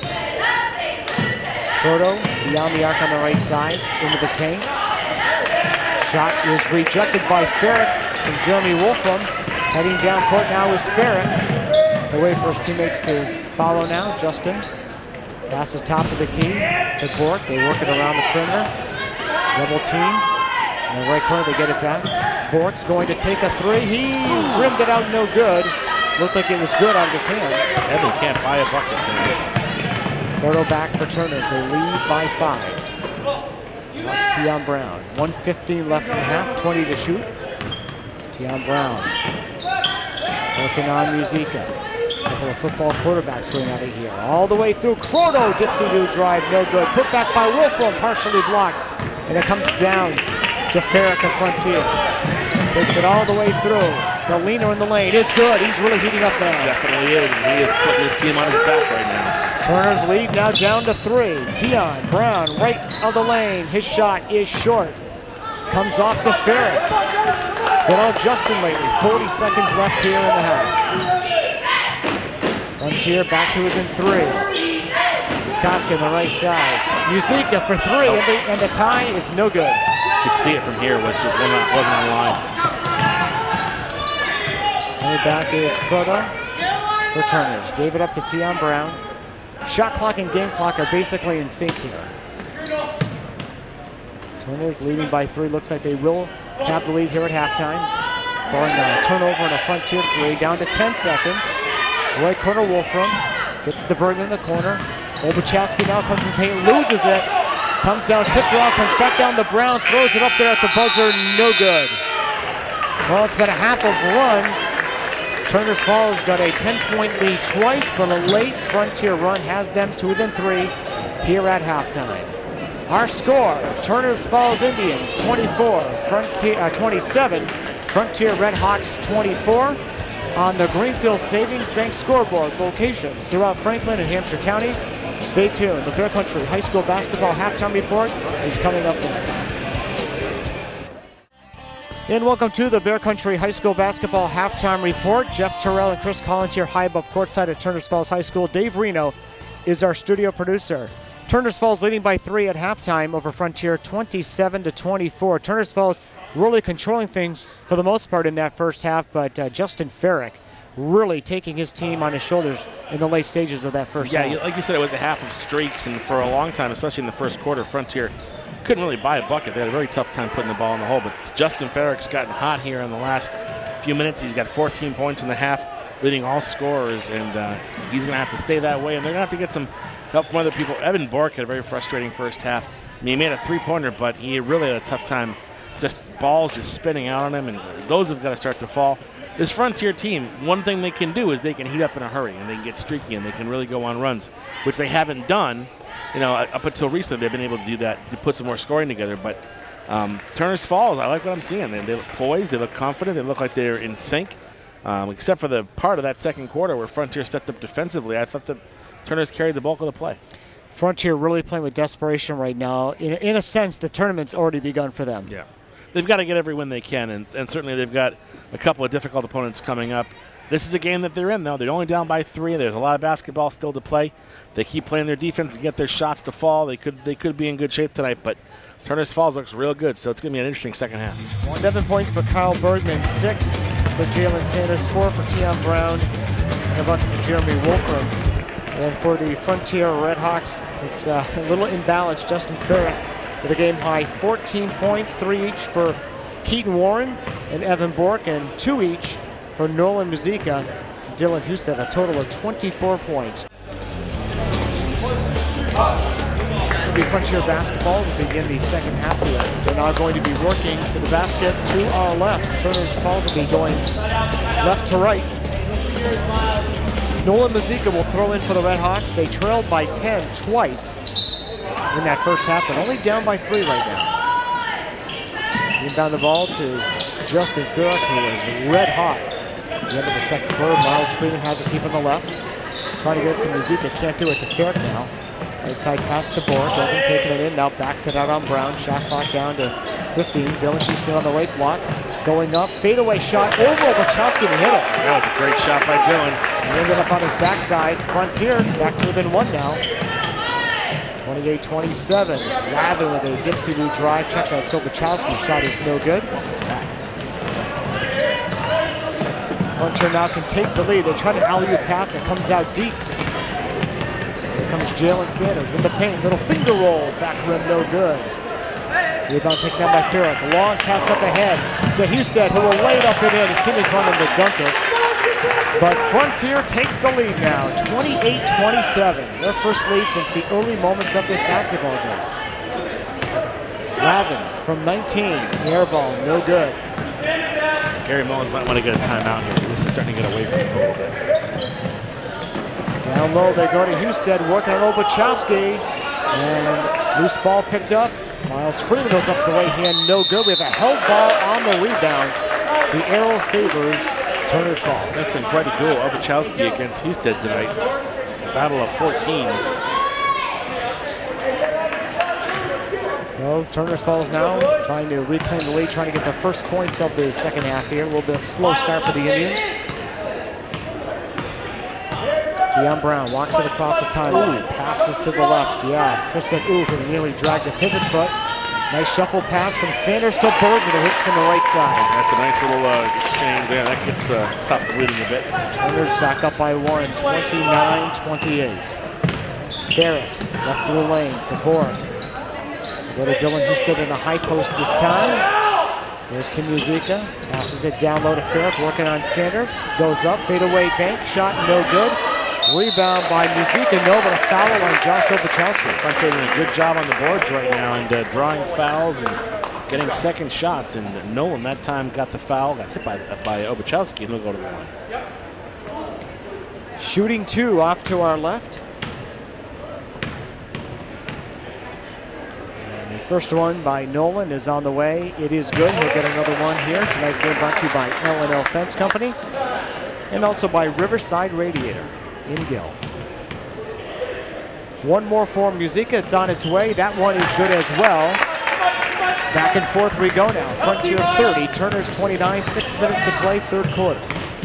[SPEAKER 2] Croto beyond the arc on the right side, into the paint. Shot is rejected by Ferrick from Jeremy Wolfram. Heading down court now is Ferrick. The way for his teammates to follow now. Justin passes top of the key to Bork. They work it around the perimeter. Double teamed. In the right corner, they get it back. Bork's going to take a three. He rimmed it out no good. Looked like it was good out of his hand.
[SPEAKER 1] Evan can't buy a bucket tonight.
[SPEAKER 2] Croto back for Turners. They lead by five. That's Tion Brown. one fifteen left in the half, twenty to shoot. Tion Brown working on Muzica. A couple of football quarterbacks going at it here. All the way through. Croto dipsy-do drive, no good. Put back by Wolfram, partially blocked. And it comes down to Ferrick of Frontier. Takes it all the way through. The leaner in the lane is good. He's really heating up now.
[SPEAKER 1] Definitely is, and he is putting his team on his back right now.
[SPEAKER 2] Turner's lead now down to three. Tion Brown right of the lane. His shot is short. Comes off to Ferrick. It's been all Justin lately. forty seconds left here in the half. Frontier back to within three. Laskoski on the right side. Muzica for three, and the, and the tie is no good.
[SPEAKER 1] You could see it from here, was just wasn't on line.
[SPEAKER 2] Coming back is Croto for Turners. Gave it up to Tion Brown. Shot clock and game clock are basically in sync here. Turners leading by three. Looks like they will have the lead here at halftime. Barring a turnover and a Frontier three. Down to ten seconds. Right corner Wolfram. Gets the Bergman in the corner. Obuchowski now comes from the paint, loses it. Comes down, tipped around, comes back down to Brown. Throws it up there at the buzzer. No good. Well, it's been a half of runs. Turners Falls got a ten-point lead twice, but a late Frontier run has them to within three here at halftime. Our score, Turners Falls Indians twenty-four, Frontier uh, twenty-seven, Frontier Red Hawks twenty-four. on the Greenfield Savings Bank scoreboard. Locations throughout Franklin and Hampshire counties. Stay tuned. The Bear Country High School Basketball Halftime Report is coming up next. And welcome to the Bear Country High School Basketball Halftime Report. Jeff Terrell and Chris Collins here high above courtside at Turners Falls High School. Dave Reno is our studio producer. Turners Falls leading by three at halftime over Frontier, twenty-seven to twenty-four. Turners Falls really controlling things for the most part in that first half, but uh, Justin Farrick really taking his team on his shoulders in the late stages of that first
[SPEAKER 1] yeah,
[SPEAKER 2] half.
[SPEAKER 1] Yeah, like you said, it was a half of streaks, and for a long time, especially in the first quarter, Frontier couldn't really buy a bucket. They had a very tough time putting the ball in the hole, but Justin Farrick's gotten hot here in the last few minutes. He's got fourteen points in the half, leading all scorers, and uh, he's going to have to stay that way, and they're going to have to get some help from other people. Evan Bork had a very frustrating first half. I mean, he made a three-pointer, but he really had a tough time. Just balls just spinning out on him, and those have got to start to fall. This Frontier team, one thing they can do is they can heat up in a hurry, and they can get streaky, and they can really go on runs, which they haven't done. You know, up until recently, they've been able to do that, to put some more scoring together. But um, Turners Falls, I like what I'm seeing. They, they look poised, they look confident, they look like they're in sync. Um, except for the part of that second quarter where Frontier stepped up defensively, I thought the Turners carried the bulk of the play.
[SPEAKER 2] Frontier really playing with desperation right now. In, in a sense, the tournament's already begun for them.
[SPEAKER 1] Yeah. They've got to get every win they can, and, and certainly they've got a couple of difficult opponents coming up. This is a game that they're in, though. They're only down by three. There's a lot of basketball still to play. They keep playing their defense and get their shots to fall. They could they could be in good shape tonight, but Turners Falls looks real good, so it's going to be an interesting second half.
[SPEAKER 2] Seven points for Kyle Bergman, six for Jalen Sanders, four for Tion Brown, and a bucket for Jeremy Wolfram. And for the Frontier Redhawks, it's uh, a little imbalanced. Justin Farrick with a game-high fourteen points, three each for Keaton Warren and Evan Bork, and two each for Nolan Muzica and Dylan Husted, a total of twenty-four points. The Frontier basketballs begin the second half here. They're now going to be working to the basket to our left. Turners Falls will be going left to right. Nolan Muzica will throw in for the Redhawks. They trailed by ten twice in that first half, but only down by three right now. Inbound the ball to Justin Farrick, who is red hot at the end of the second quarter. Miles Freeman has a team on the left. Trying to get it to Muzica, can't do it to Farrick now. Right side pass to Bork. Evan taking it in, now backs it out on Brown. Shot clock down to fifteen. Dylan Houston on the right block. Going up, fadeaway shot over Wachowski to hit it.
[SPEAKER 1] That was a great shot by Dylan.
[SPEAKER 2] He ended up on his backside. Frontier back to within one now. twenty-eight twenty-seven. Lavin with a dipsy-do drive. Check that Sobachowski shot is no good.
[SPEAKER 1] What was that?
[SPEAKER 2] Frontier now can take the lead. They try to alley-oop pass. It comes out deep. Here comes Jalen Sanders in the paint. Little finger roll. Back rim, no good. Rebound taken down by Farrick. Long pass up ahead to Husted, who will lay it up and in. His team is running to dunk it. But Frontier takes the lead now, twenty-eight twenty-seven. Their first lead since the early moments of this basketball game. Lavin from nineteen. Air ball, no good.
[SPEAKER 1] Gary Mullins might want to get a timeout here. This is starting to get away from him a little bit.
[SPEAKER 2] Down low, they go to Husted, working on Obachowski. And loose ball picked up. Miles Freeman goes up the right hand, no good. We have a held ball on the rebound. The arrow favors Turners Falls.
[SPEAKER 1] That's been quite a duel. Obachowski against Husted tonight. Battle of fourteens.
[SPEAKER 2] So Turners Falls now trying to reclaim the lead, trying to get their first points of the second half here. A little bit slow start for the Indians. Tion Brown walks it across the timeline, passes to the left. Yeah, Chris said ooh because he nearly dragged the pivot foot. Nice shuffle pass from Sanders to Bergman, who hits from the right side.
[SPEAKER 1] That's a nice little uh, exchange there. That gets uh, stops the bleeding a bit.
[SPEAKER 2] Turners back up by one, twenty-nine twenty-eight. Farrick left to the lane to Bork. Go to Dylan Husted in a high post this time. There's to Muzica, passes it down low to Farrick, working on Sanders. Goes up, fadeaway bank shot, no good. Rebound by Muzica, no, but a foul on Josh Obachowski.
[SPEAKER 1] Frontier doing a good job on the boards right now and uh, drawing fouls and getting second shots. And Nolan that time got the foul, got hit by, by Obachowski, and he'll go to the line.
[SPEAKER 2] Shooting two off to our left. And the first one by Nolan is on the way. It is good. He'll get another one here. Tonight's game brought to you by L and L Fence Company. and also by Riverside Radiator in Gill. One more for Musica. It's on its way. That one is good as well. Back and forth we go now. Frontier thirty, Turner's twenty-nine, six minutes to play, third quarter.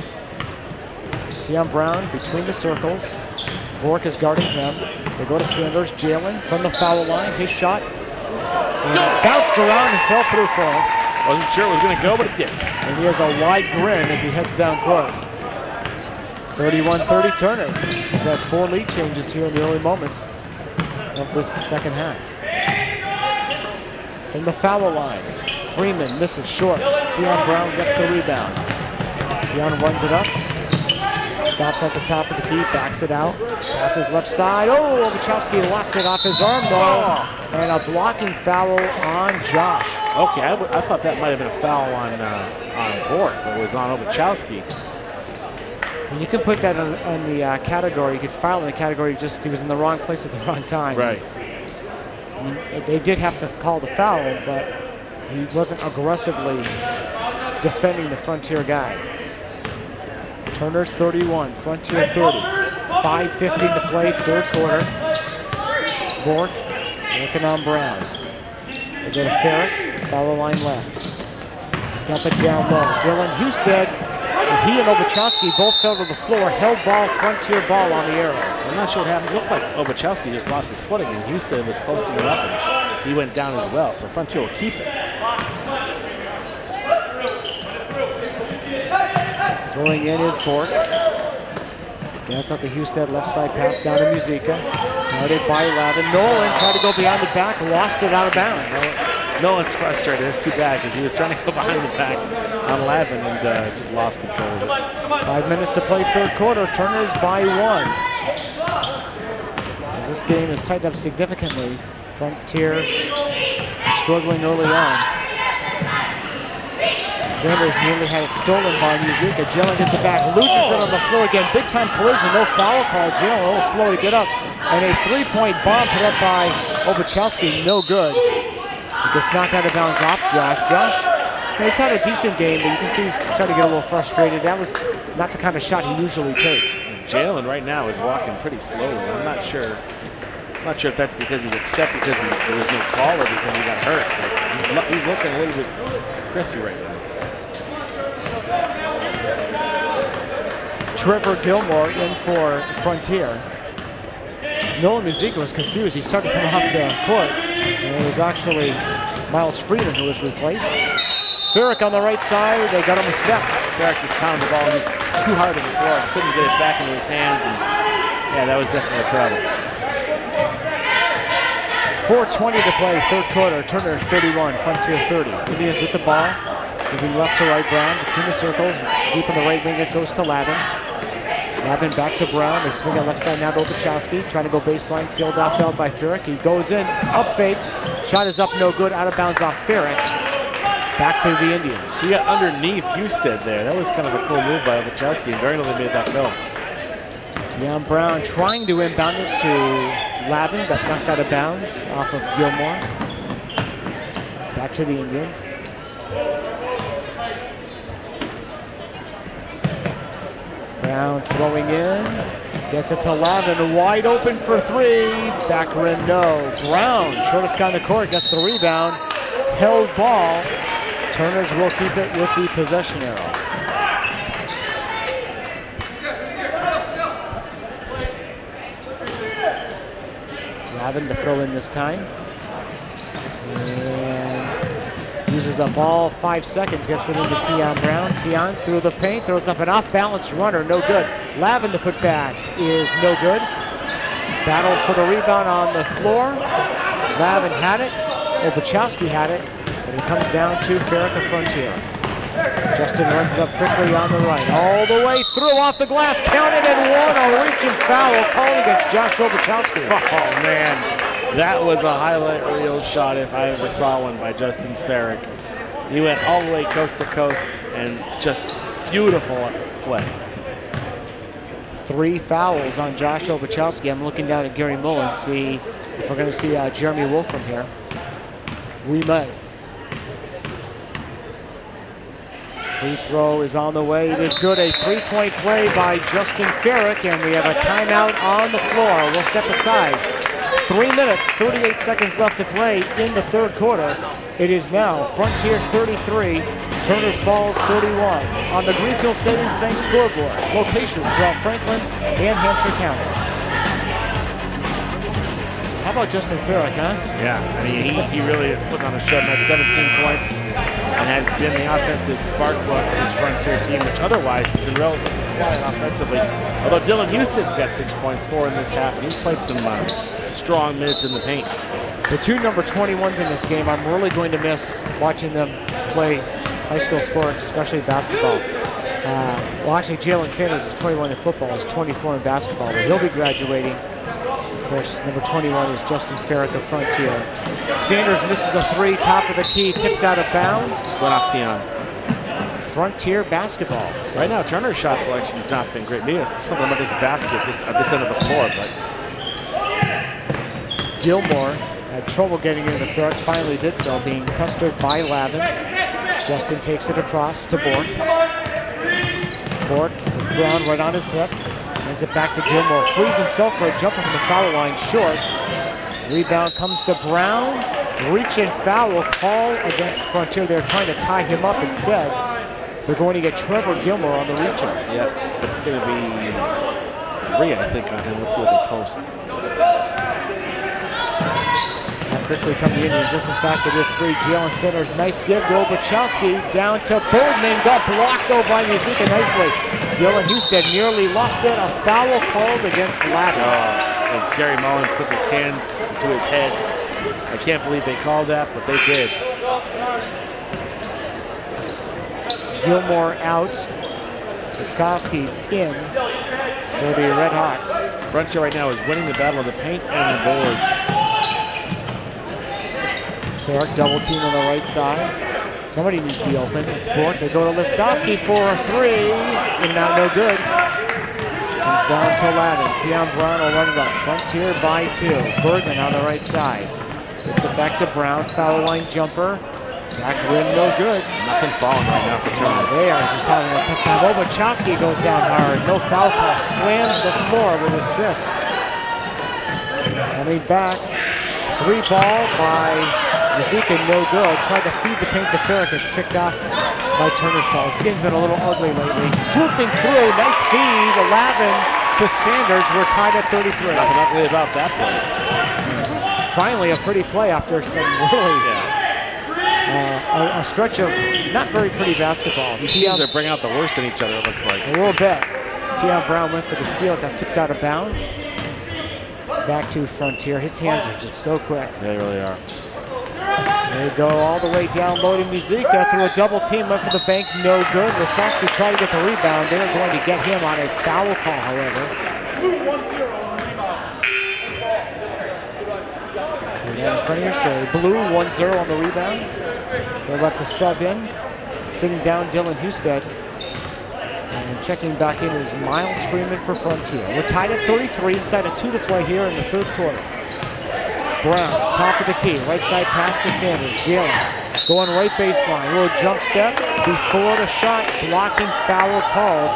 [SPEAKER 2] Tion Brown between the circles. Bork is guarding him. They go to Sanders. Jalen from the foul line. His shot. And it bounced around and fell through for him.
[SPEAKER 1] Wasn't sure it was going to go, but it did.
[SPEAKER 2] And he has a wide grin as he heads down court. thirty-one thirty Turners. We've had four lead changes here in the early moments of this second half. From the foul line, Freeman misses short. Tion Brown gets the rebound. Tion runs it up. Stops at the top of the key, backs it out. Passes left side. Oh, Obuchowski lost it off his arm though. And a blocking foul on Josh.
[SPEAKER 1] Okay, I, I thought that might have been a foul on uh, on Bork, but it was on Obuchowski.
[SPEAKER 2] And you can put that on, on the uh, category. You could file in the category of just he was in the wrong place at the wrong time.
[SPEAKER 1] Right.
[SPEAKER 2] I mean, they did have to call the foul, but he wasn't aggressively defending the Frontier guy. Turner's thirty-one, Frontier thirty. five fifteen to play, third quarter. Bork working on Brown. They go to Farrick, foul line left. Dump it down low. Dylan Husted, he and Obuchowski both fell to the floor. Held ball, Frontier ball on the arrow.
[SPEAKER 1] I'm not sure what happened. It looked like Obuchowski just lost his footing, and Husted was posting it up, and he went down as well. So Frontier will keep it.
[SPEAKER 2] Throwing in is Bork. Gets out the Husted left side pass down to Musica. Guarded by Lavin. Nolan tried to go behind the back, lost it out of bounds.
[SPEAKER 1] Nolan's frustrated. It's too bad because he was trying to go behind the back on Lavin and uh, just lost control of it.
[SPEAKER 2] Five minutes to play, third quarter. Turner's by one. As this game is tightened up significantly. Frontier is struggling early on. Sanders nearly had it stolen by Musica. Jalen gets it back, loses it on the floor again. Big time collision, no foul call. Jalen a little slow to get up. And a three-point bomb put up by Obuchowski, no good. He gets knocked out of bounds off Josh. Josh, he's had a decent game, but you can see he's starting to get a little frustrated. That was not the kind of shot he usually takes.
[SPEAKER 1] And Jalen right now is walking pretty slowly. I'm not sure. I'm not sure if that's because he's upset because he, there was no call or because he got hurt. But he's, he's looking a little bit crispy right now.
[SPEAKER 2] Trevor Gilmore in for Frontier. Nolan Musica was confused. He started to come off the court. And it was actually Miles Freeman who was replaced. Farrick on the right side. They got him with steps.
[SPEAKER 1] Farrick just pounded the ball just too hard to the floor. Couldn't get it back into his hands. And yeah, that was definitely a trouble.
[SPEAKER 2] four twenty to play, third quarter. Turner's thirty-one, Frontier thirty. Indians with the ball. Moving left to right, Brown between the circles. Deep in the right wing, it goes to Lavin. Lavin back to Brown. They swing it left side now to Obuchowski. Trying to go baseline, sealed off held by Farrick. He goes in, up fakes. Shot is up, no good. Out of bounds off Farrick. Back to the Indians.
[SPEAKER 1] He got underneath Husted there. That was kind of a cool move by Obuchowski. Very nearly made that go.
[SPEAKER 2] Tion Brown trying to inbound it to Lavin. Got knocked out of bounds off of Gilmore. Back to the Indians. Brown throwing in, gets it to Lavin, wide open for three, back rim no. Brown, shortest guy on the court, gets the rebound, held ball. Turners will keep it with the possession arrow. Lavin to throw in this time. And uses up all five seconds, gets it into Tion Brown. Tion through the paint, throws up an off-balance runner, no good. Lavin, the putback, is no good. Battle for the rebound on the floor. Lavin had it, Obuchowski had it, but it comes down to Farrick of Frontier. Justin runs it up quickly on the right, all the way through, off the glass, counted and one, a reaching foul called against Josh Obuchowski.
[SPEAKER 1] Oh man. That was a highlight reel shot if I ever saw one by Justin Farrick. He went all the way coast to coast and just beautiful play.
[SPEAKER 2] Three fouls on Josh Obuchowski. I'm looking down at Gary Mullen, see if we're going to see uh, Jeremy Wolf from here. We might. Free throw is on the way. It is good. A three-point play by Justin Farrick, and we have a timeout on the floor. We'll step aside. Three minutes, thirty-eight seconds left to play in the third quarter. It is now Frontier thirty-three, Turners Falls thirty-one on the Greenfield Savings Bank scoreboard. Locations throughout Franklin and Hampshire counties. So how about Justin Farrick, huh?
[SPEAKER 1] Yeah, I mean, he, he really is putting on a show. Had seventeen points and has been the offensive spark plug of his Frontier team, which otherwise has been relatively quiet offensively. Although Dylan Houston's got six points, four in this half, and he's played some uh, strong minutes in the paint.
[SPEAKER 2] The two number twenty-ones in this game, I'm really going to miss watching them play high school sports, especially basketball. Uh, well, actually, Jalen Sanders is twenty-one in football, is twenty-four in basketball, but he'll be graduating. Of course, number twenty-one is Justin Farrick of Frontier. Sanders misses a three, top of the key, tipped out of bounds.
[SPEAKER 1] Went off tee on.
[SPEAKER 2] Frontier basketball. So
[SPEAKER 1] right now, Turner's shot selection has not been great. Maybe it's something about this basket this, at this end of the floor, but
[SPEAKER 2] Gilmore had trouble getting into the Farrick, finally did so, being pestered by Lavin. Justin takes it across to Bork. Bork with Brown right on his hip. Hands it back to Gilmore. Frees himself for a jumper from the foul line, short. Rebound comes to Brown. Reach and foul call against Frontier. They're trying to tie him up instead. They're going to get Trevor Gilmore on the reach out.
[SPEAKER 1] Yeah, it's going to be three, I think, on him. Let's see what they post.
[SPEAKER 2] Quickly come the Indians. This, in fact, it is three. Jalen Sanders, nice give to Obachowski. Down to Bergman. Got blocked, though, by Muzyka nicely. Dylan Houston nearly lost it. A foul called against Lavin.
[SPEAKER 1] Oh, and Jerry Mullins puts his hand to his head. I can't believe they called that, but they did.
[SPEAKER 2] Gilmore out. Wiskowski in for the Red Hawks.
[SPEAKER 1] Frontier right now is winning the battle of the paint and the boards.
[SPEAKER 2] Farrick double team on the right side. Somebody needs to be open. It's Bork. They go to Listowski for a three. In and out, no good. Comes down to Lavin. Tion Brown will run it up. Frontier by two. Bergman on the right side. Gets it back to Brown. Foul line jumper. Back rim, no good.
[SPEAKER 1] Nothing falling right now for Turner.
[SPEAKER 2] They are just having a tough time. Obachowski goes down hard. No foul call. Slams the floor with his fist. Coming back. Three ball by Muzyka, no good. Tried to feed the paint to Farrick. It's picked off by Turner's Falls. This game's been a little ugly lately. Swooping through, nice feed. Lavin to Sanders. We're tied at thirty-three.
[SPEAKER 1] Nothing ugly about that play.
[SPEAKER 2] Finally, a pretty play after some really
[SPEAKER 1] Yeah.
[SPEAKER 2] uh, a, a stretch of not very pretty basketball.
[SPEAKER 1] These teams are bringing out the worst in each other, it looks like.
[SPEAKER 2] A little bit. Tion Brown went for the steal, got tipped out of bounds. Back to Frontier. His hands are just so quick.
[SPEAKER 1] They really are.
[SPEAKER 2] They go all the way down low to Muzyka through a double team, went for the bank, no good. Lisowski tried to get the rebound. They're going to get him on a foul call, however. And then in front of your say, Blue one zero on the rebound. They'll let the sub in. Sitting down, Dylan Husted. And checking back in is Miles Freeman for Frontier. We're tied at thirty-three, inside of two to play here in the third quarter. Brown, top of the key, right side pass to Sanders. Jalen going right baseline, a little jump step before the shot, blocking foul called.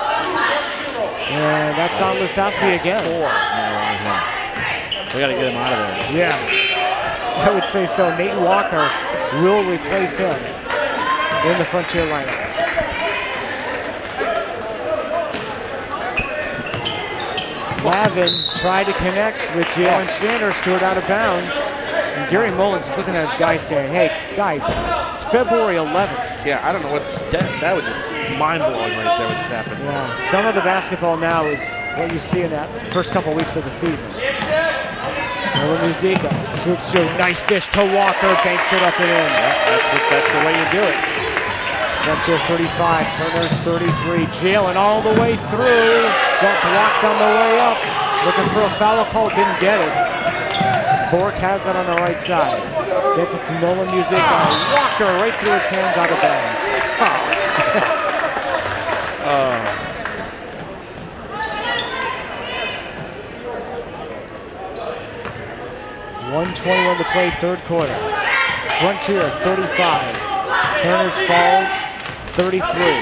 [SPEAKER 2] And that's on Lisowski again.
[SPEAKER 1] Four. We got to get him out of there.
[SPEAKER 2] Yeah, I would say so. Nate Walker will replace him in the Frontier lineup. Lavin tried to connect with Jalen Sanders, to it out of bounds. And Gary Mullins is looking at his guys saying, hey, guys, it's February eleventh.
[SPEAKER 1] Yeah, I don't know what, that, that was just mind-blowing right there what just happened.
[SPEAKER 2] Yeah, some of the basketball now is what you see in that first couple weeks of the season. Nolan Muzyka swoops through, nice dish to Walker, banks it up and in.
[SPEAKER 1] Yeah, that's, what, that's the way you do it.
[SPEAKER 2] Frontier thirty-five, Turner's thirty-three. Jalen all the way through. Got blocked on the way up. Looking for a foul call, didn't get it. Bork has it on the right side. Gets it to Nolan Muzyka. Walker right through his hands, out of bounds.
[SPEAKER 1] uh.
[SPEAKER 2] one twenty-one to play, third quarter. Frontier thirty-five. Turner's Falls thirty-three.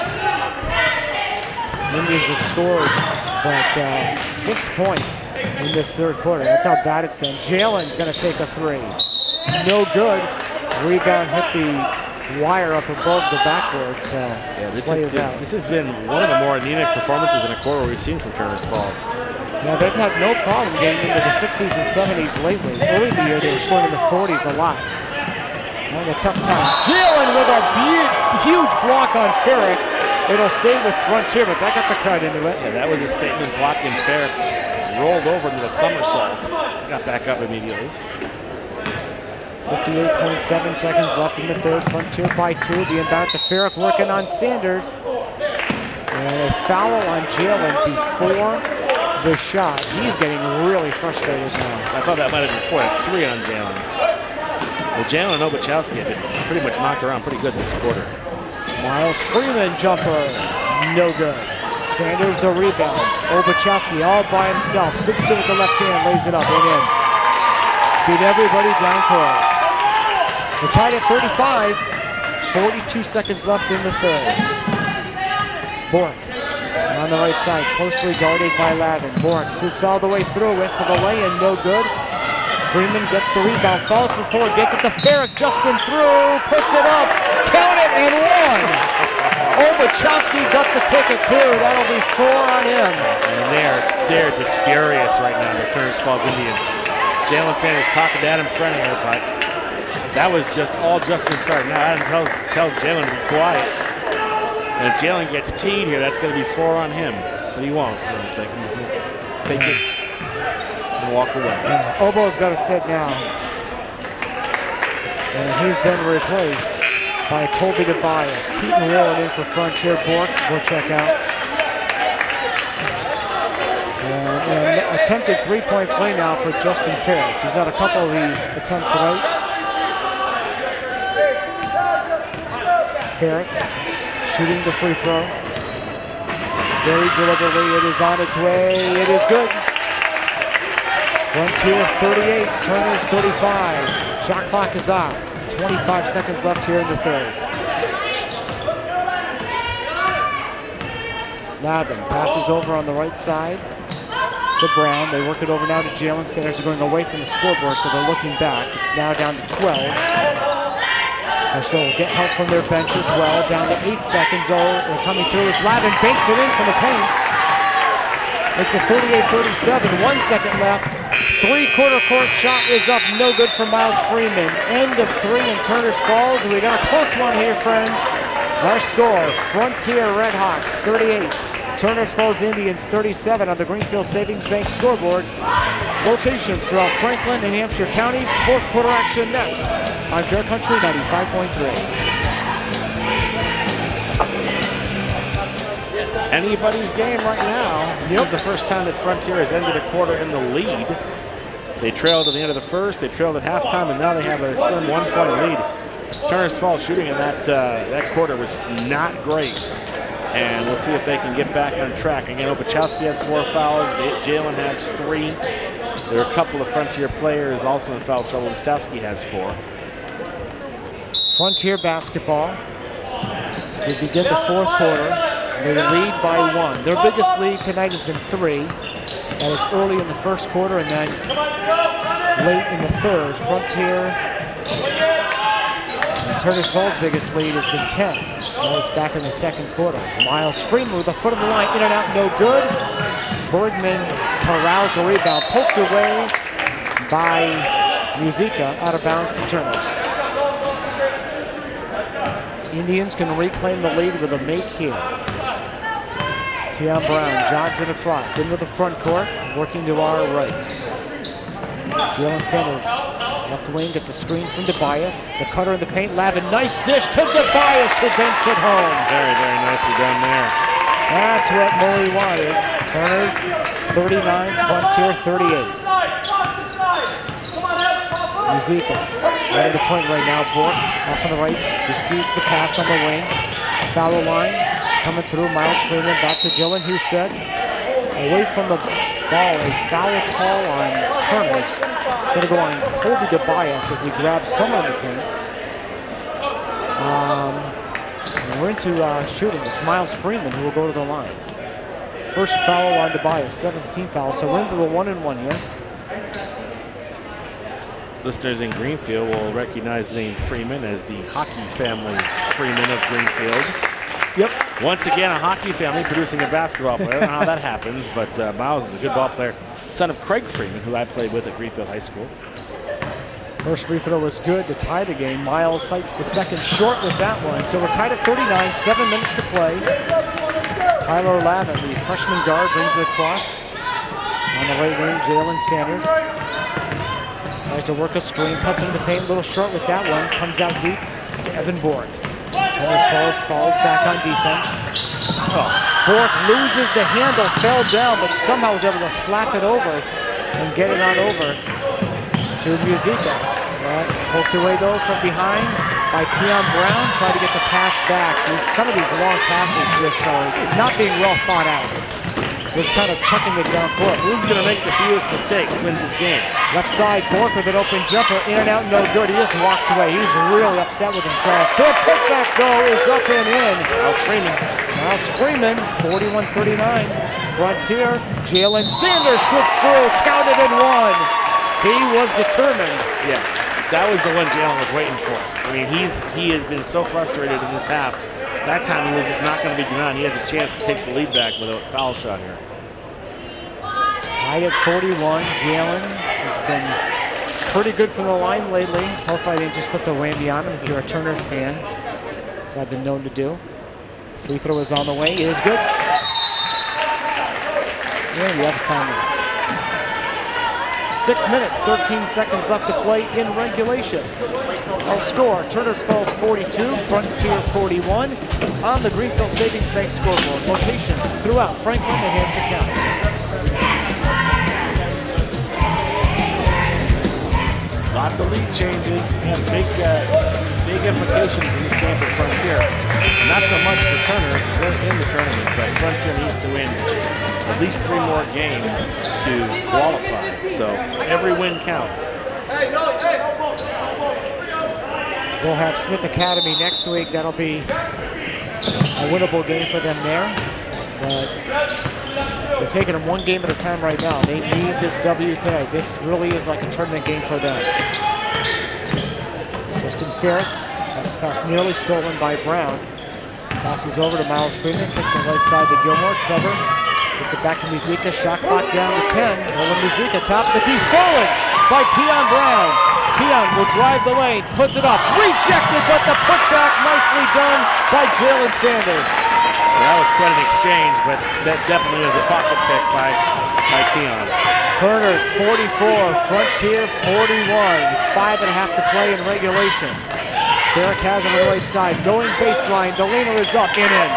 [SPEAKER 2] Indians have scored, but uh, six points in this third quarter. That's how bad it's been. Jalen's going to take a three. No good. Rebound hit the wire up above the backboard, so
[SPEAKER 1] yeah, this,
[SPEAKER 2] play
[SPEAKER 1] is
[SPEAKER 2] is
[SPEAKER 1] good.
[SPEAKER 2] out.
[SPEAKER 1] This has been one of the more anemic performances in a quarter we've seen from Turners Falls.
[SPEAKER 2] Now, they've had no problem getting into the sixties and seventies lately. Early in the year, they were scoring in the forties a lot. Having a tough time. Jalen with a huge block on Ferrick. It'll stay with Frontier, but that got the crowd into it.
[SPEAKER 1] Yeah, that was a statement block, and Ferrick rolled over into the somersault. Got back up immediately.
[SPEAKER 2] fifty-eight point seven seconds left in the third. Frontier by two. The inbound to Ferrick working on Sanders. And a foul on Jalen before the shot. He's getting really frustrated now.
[SPEAKER 1] I thought that might have been four. It's three on Jalen. Well, Jalen and Obachowski have been pretty much knocked around pretty good this quarter.
[SPEAKER 2] Miles Freeman jumper, no good. Sanders the rebound. Obachowski all by himself. Sips to it with the left hand, lays it up and in. Beat everybody down court. We're tied at thirty-five. forty-two seconds left in the third. Bork on the right side, closely guarded by Lavin. Bork swoops all the way through, went for the lay-in, no good. Freeman gets the rebound, falls to the floor, gets it to Ferrick. Justin through, puts it up, count it, and one. Obachowski got the ticket too. That'll be four on him.
[SPEAKER 1] And they're they're just furious right now, the Turners Falls Indians. Jalen Sanders talking to Adam Frenier, but that was just all Justin Ferrick. Now Adam tells tells Jalen to be quiet. And if Jalen gets teed here, that's going to be four on him. But he won't. I don't think he's going to take it and walk away.
[SPEAKER 2] Yeah, Obo's got to sit now. And he's been replaced by Colby DeBias. Keaton rolling in for Frontier. Bork will check out. And an attempted three-point play now for Justin Ferrick. He's had a couple of these attempts tonight. Ferrick shooting the free throw. Very deliberately, it is on its way. It is good. Frontier thirty-eight, Turners thirty-five. Shot clock is off. twenty-five seconds left here in the third. Lavin passes over on the right side to Brown. They work it over now to Jalen. Sanders are going away from the scoreboard, so they're looking back. It's now down to twelve. They still get help from their bench as well. Down to eight seconds. Oh, and coming through is Lavin. Banks it in from the paint. Makes it thirty-eight thirty-seven. One second left. Three-quarter court shot is up. No good for Miles Freeman. End of three in Turners Falls. We got a close one here, friends. Our score, Frontier Redhawks thirty-eight. Turners Falls Indians thirty-seven on the Greenfield Savings Bank scoreboard. Locations throughout Franklin and Hampshire counties. Fourth quarter action next on Bear Country ninety-five point three.
[SPEAKER 1] Anybody's game right now. This
[SPEAKER 2] Yep.
[SPEAKER 1] is the first time that Frontier has ended a quarter in the lead. They trailed at the end of the first, they trailed at halftime, and now they have a slim one-point lead. Turners Falls shooting in that uh, that quarter was not great, and we'll see if they can get back on track. Again, Obachowski has four fouls. Jalen has three. There are a couple of Frontier players also in foul trouble. Stowski has four.
[SPEAKER 2] Frontier basketball. We begin the fourth quarter. They lead by one. Their biggest lead tonight has been three. That was early in the first quarter and then late in the third. Frontier and Turners Falls' biggest lead has been ten. That was back in the second quarter. Miles Freeman with the foot on the line, in and out, no good. Bergman corrals the rebound, poked away by Musica, out of bounds to Turners. Indians can reclaim the lead with a make here. Tion Brown jogs it across into the front court, working to our right. Jalen Sanders, left wing, gets a screen from DeBias. The cutter in the paint, Lavin, nice dish to DeBias, who banks it home.
[SPEAKER 1] Very, very nicely done there.
[SPEAKER 2] That's what Mully wanted. Turners thirty-nine, Frontier thirty-eight. Musica, right at the point right now. Bork off on the right, receives the pass on the wing. Foul line, coming through. Miles Freeman back to Dylan Husted. Away from the ball, a foul call on Turners. It's going to go on Colby DeBias as he grabs someone in the paint. Um, we're in to uh, shooting. It's Miles Freeman who will go to the line. First foul on Tobias, seventh team foul, so we're into the one and one here.
[SPEAKER 1] Listeners in Greenfield will recognize the name Freeman as the hockey family Freeman of Greenfield.
[SPEAKER 2] Yep.
[SPEAKER 1] Once again, a hockey family producing a basketball player. I don't know how that happens, but uh, Miles is a good ball player. Son of Craig Freeman, who I played with at Greenfield High School.
[SPEAKER 2] First free throw was good to tie the game. Miles cites the second short with that one. So we're tied at thirty-nine, seven minutes to play. Tyler Lavin, the freshman guard, brings it across. On the right wing, Jalen Sanders. Tries to work a screen, cuts into the paint, a little short with that one. Comes out deep to Evan Bork. Turns, falls, falls back on defense. Oh. Bork loses the handle, fell down, but somehow was able to slap it over and get it on over to Musica. That poked away though from behind by Tion Brown. Tried to get the pass back. These, some of these long passes just are not being well thought out. Just kind of chucking it down court.
[SPEAKER 1] Who's going to make the fewest mistakes wins this game?
[SPEAKER 2] Left side, Bork with an open jumper, in and out, no good. He just walks away. He's really upset with himself. Big putback though is up and in.
[SPEAKER 1] Miles Freeman.
[SPEAKER 2] Miles Freeman, forty-one thirty-nine. Frontier, Jalen Sanders slips through, counted and one. He was determined.
[SPEAKER 1] Yeah, that was the one Jalen was waiting for. I mean, he's he has been so frustrated in this half. That time he was just not going to be denied. He has a chance to take the lead back with a foul shot here.
[SPEAKER 2] Tied at forty-one. Jalen has been pretty good from the line lately. Hopefully I didn't just put the whammy on him if you're a Turner's fan, as I've been known to do. Free throw is on the way. It is good. And we have a timeout. Six minutes, thirteen seconds left to play in regulation. Our score, Turner's Falls forty-two, Frontier forty-one on the Greenfield Savings Bank scoreboard. Locations throughout Franklin and Hampshire County.
[SPEAKER 1] Lots of lead changes and big, uh, big implications in this game for Frontier. Not so much for Turner because they're in the tournament, but Frontier needs to win at least three more games to qualify. So every win counts.
[SPEAKER 2] We'll have Smith Academy next week. That'll be a winnable game for them there. But we're taking them one game at a time right now. They need this W tonight. This really is like a tournament game for them. Justin Ferrick, pass pass nearly stolen by Brown. Passes over to Miles Freeman, kicks it right side to Gilmore. Trevor gets it back to Musica. Shot clock down to ten. Nolan Musica, top of the key, stolen by Tion Brown. Tion will drive the lane, puts it up, rejected, but the putback nicely done by Jalen Sanders.
[SPEAKER 1] Well, that was quite an exchange, but that definitely was a pocket pick by, by Tion.
[SPEAKER 2] Turner's forty-four, Frontier forty-one, five and a half to play in regulation. Ferrick has on the right side, going baseline, the leaner is up and in.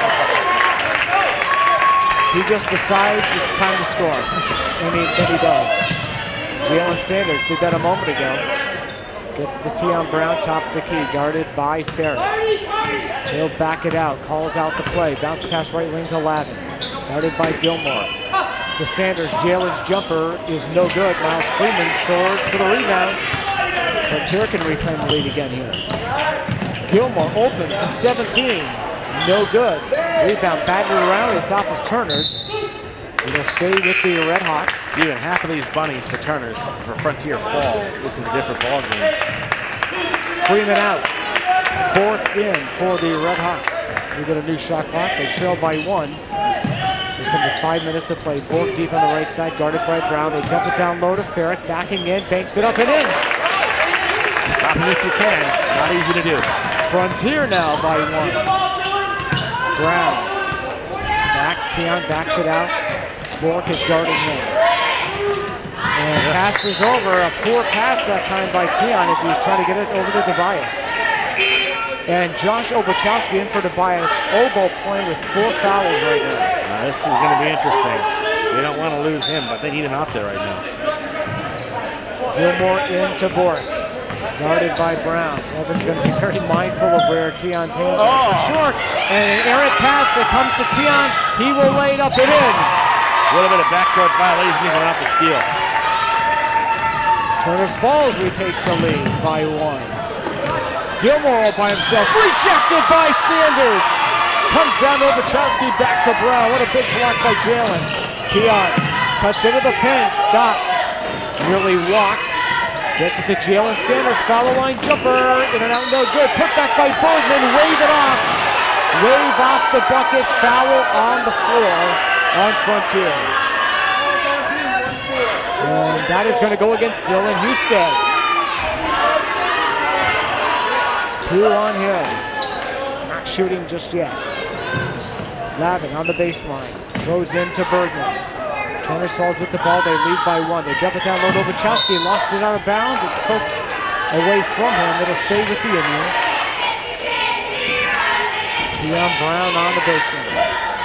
[SPEAKER 2] He just decides it's time to score, and he, and he does. Jalen Sanders did that a moment ago. Gets the Tion Brown, top of the key, guarded by Ferrick. He'll back it out, calls out the play, bounce pass right wing to Lavin. Guarded by Gilmore. To Sanders, Jalen's jumper is no good. Miles Freeman soars for the rebound. Frontier can reclaim the lead again here. Gilmore open from seventeen, no good. Rebound batted around, it's off of Turner's. It'll stay with the Red Hawks.
[SPEAKER 1] Even half of these bunnies for Turner's for Frontier fall. This is a different ball game.
[SPEAKER 2] Freeman out. Bork in for the Red Hawks. They get a new shot clock. They trail by one. Just under five minutes to play. Bork deep on the right side, guarded by Brown. They dump it down low to Ferrick, backing in, banks it up and in.
[SPEAKER 1] Stop it if you can. Not easy to do.
[SPEAKER 2] Frontier now by one. Brown. Back, Tion backs it out. Bork is guarding him. And passes over, a poor pass that time by Tion as he's trying to get it over to Tobias. And Josh Obuchowski in for Tobias. Obo playing with four fouls right now.
[SPEAKER 1] Uh, this is going to be interesting. They don't want to lose him, but they need him out there right now.
[SPEAKER 2] Gilmore into Bork. Guarded by Brown. Evan's going to be very mindful of where Tion's hands
[SPEAKER 1] oh.
[SPEAKER 2] are for short. And an errant pass that comes to Tion. He will lay it up and in.
[SPEAKER 1] A little bit of backcourt violation even off the steal.
[SPEAKER 2] Turner's Falls retakes the lead by one. Gilmore all by himself. Rejected by Sanders. comes down to Obachowski, back to Brown. What a big block by Jalen. Tion cuts into the paint, stops. Nearly walked. Gets it to Jalen Sanders, foul line jumper. In and out, no good. Put back by Bergman, wave it off. Wave off the bucket, foul on the floor on Frontier. And that is going to go against Dylan Husted. Two on him. Not shooting just yet. Lavin on the baseline. Throws into Bergman. Turners falls with the ball. They lead by one. They dump it down low to Obachowski. Lost it out of bounds. It's poked away from him. It'll stay with the Indians. Tion Brown on the baseline.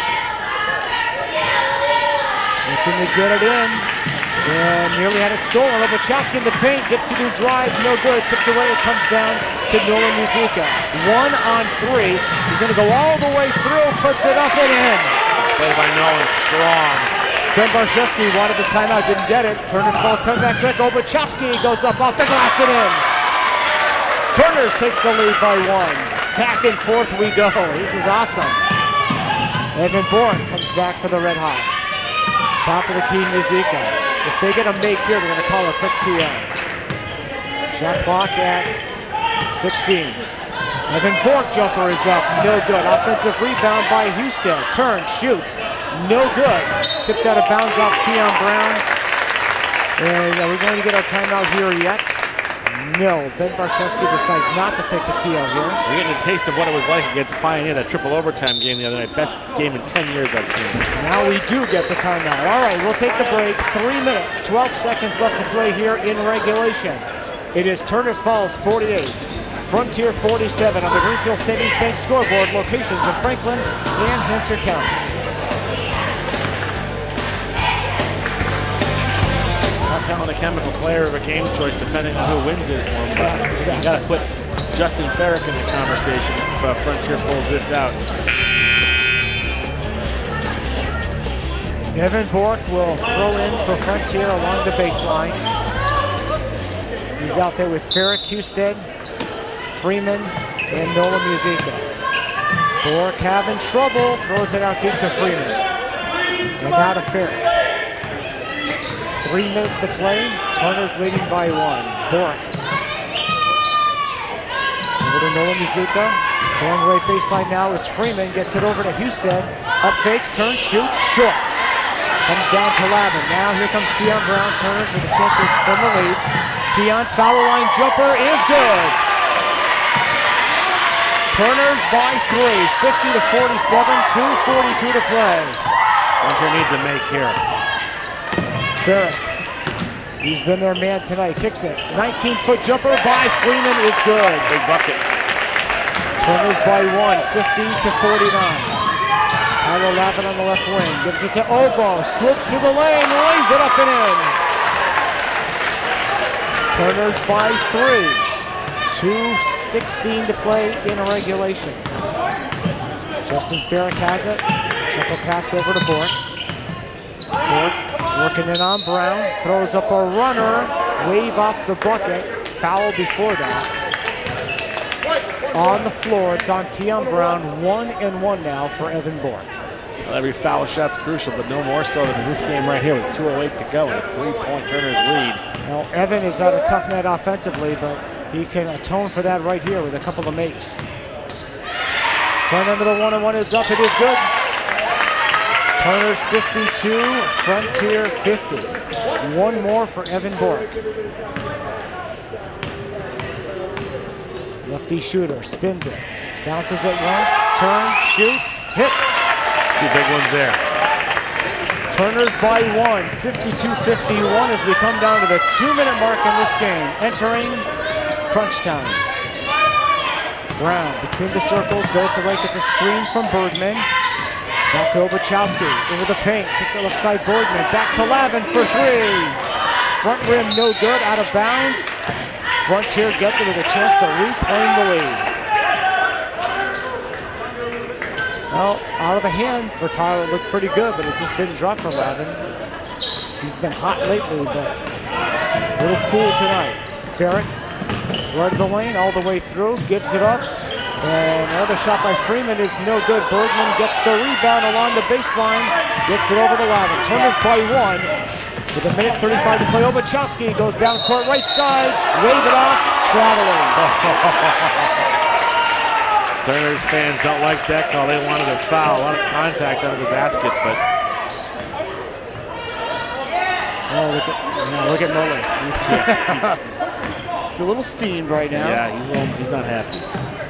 [SPEAKER 2] Looking to get it in. And nearly had it stolen. Obachowski in the paint. Dipsy-do drive. No good. Tipped away. It comes down to Nolan Muzyka. One on three. He's going to go all the way through. Puts it up and in.
[SPEAKER 1] Played by Nolan. Strong.
[SPEAKER 2] Ben Barshevsky wanted the timeout. Didn't get it. Turners falls coming back quick. Obachowski goes up off the glass and in. Turners takes the lead by one. Back and forth we go. This is awesome. Evan Bourne comes back for the Red Hawks. Top of the key, Muzyka. If they get a make here, they're going to call a quick T M. Shot clock at sixteen. Evan Bourne jumper is up, no good. Offensive rebound by Husted. Turns, shoots, no good. Tipped out of bounds off Tion Brown. And are we going to get our timeout here yet? No. Ben Barshevsky decides not to take the T L here.
[SPEAKER 1] We're getting a taste of what it was like against Pioneer, that triple overtime game the other night. Best game in ten years I've seen.
[SPEAKER 2] Now we do get the timeout. All right, we'll take the break. Three minutes, twelve seconds left to play here in regulation. It is Turners Falls forty-eight, Frontier forty-seven on the Greenfield Savings Bank scoreboard. Locations in Franklin and Hampshire counties.
[SPEAKER 1] Telling a chemical player of a game choice depending on who wins this one, but
[SPEAKER 2] Yeah, exactly.
[SPEAKER 1] you got to put Justin Ferrick in the conversation if uh, Frontier pulls this out.
[SPEAKER 2] Evan Bourke will throw in for Frontier along the baseline. He's out there with Ferrick, Husted, Freeman, and Nolan Muzyka. Bourke having trouble, throws it out deep to Freeman. And now to Ferrick. Three minutes to play. Turners leading by one. Bourke. Over to Nolan Muzyka. Going right baseline now is Freeman. Gets it over to Husted. Up fakes, turns, shoots, short. Comes down to Lavin. Now here comes Tion Brown. Turners with a chance to extend the lead. Tion foul line jumper is good. Turners by three. fifty to forty-seven. two forty-two to play.
[SPEAKER 1] Frontier needs a make here.
[SPEAKER 2] Ferrick, he's been their man tonight, kicks it. nineteen foot jumper by Freeman is good.
[SPEAKER 1] Big bucket.
[SPEAKER 2] Turners by one, fifty to forty-nine. Tyler Lavin on the left wing, gives it to Obo, swoops through the lane, lays it up and in. Turners by three, two sixteen to play in regulation. Justin Ferrick has it, shuffle pass over to Bourke. Bourke working it on Brown, throws up a runner, wave off the bucket, foul before that. On the floor, it's on Tion Brown, one and one now for Evan Bourke.
[SPEAKER 1] Well, every foul shot's crucial, but no more so than in this game right here with two oh eight to go and a three-point Turners lead.
[SPEAKER 2] Now, Evan is out of tough net offensively, but he can atone for that right here with a couple of makes. Front end of the one and one is up, it is good. Turners fifty-two, Frontier fifty. One more for Evan Bourke. Lefty shooter, spins it, bounces it once, turns, shoots, hits.
[SPEAKER 1] Two big ones there.
[SPEAKER 2] Turners by one, fifty-two fifty-one as we come down to the two-minute mark in this game, entering crunch time. Brown between the circles, goes to the right, gets a screen from Bergman. Back to Obachowski, into the paint, kicks it left side Bergman, back to Lavin for three. Front rim no good, out of bounds. Frontier gets it with a chance to reclaim the lead. Well, out of the hand for Tyler, looked pretty good, but it just didn't drop for Lavin. He's been hot lately, but a little cool tonight. Ferrick, right of the lane, all the way through, gives it up. And another shot by Freeman is no good. Bergman gets the rebound along the baseline, gets it over to Lavin. Turners by one with a minute thirty-five to play. Obuchowski goes down court right side, wave it off, traveling.
[SPEAKER 1] Turners fans don't like that call. They wanted a foul, a lot of contact under the basket, but.
[SPEAKER 2] Oh, look at, yeah, look at Mullen. He's a little steamed right now.
[SPEAKER 1] Yeah, he's, a little, he's not happy.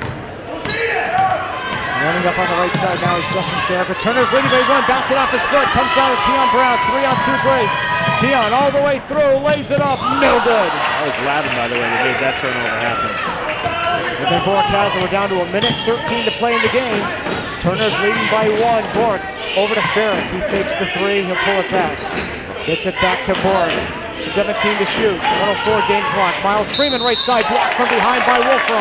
[SPEAKER 2] Running up on the right side now is Justin Farragut. Turner's leading by one, bounce it off his foot, comes down to Tion Brown, three on two break. Tion all the way through, lays it up, no good.
[SPEAKER 1] That was Lavin, by the way, that made that turnover happen.
[SPEAKER 2] And then Bork has it, we're down to a minute thirteen to play in the game. Turner's leading by one, Bork over to Farragut. He fakes the three, he'll pull it back. Gets it back to Bork. seventeen to shoot, one oh four game clock. Miles Freeman right side, blocked from behind by Wolfram.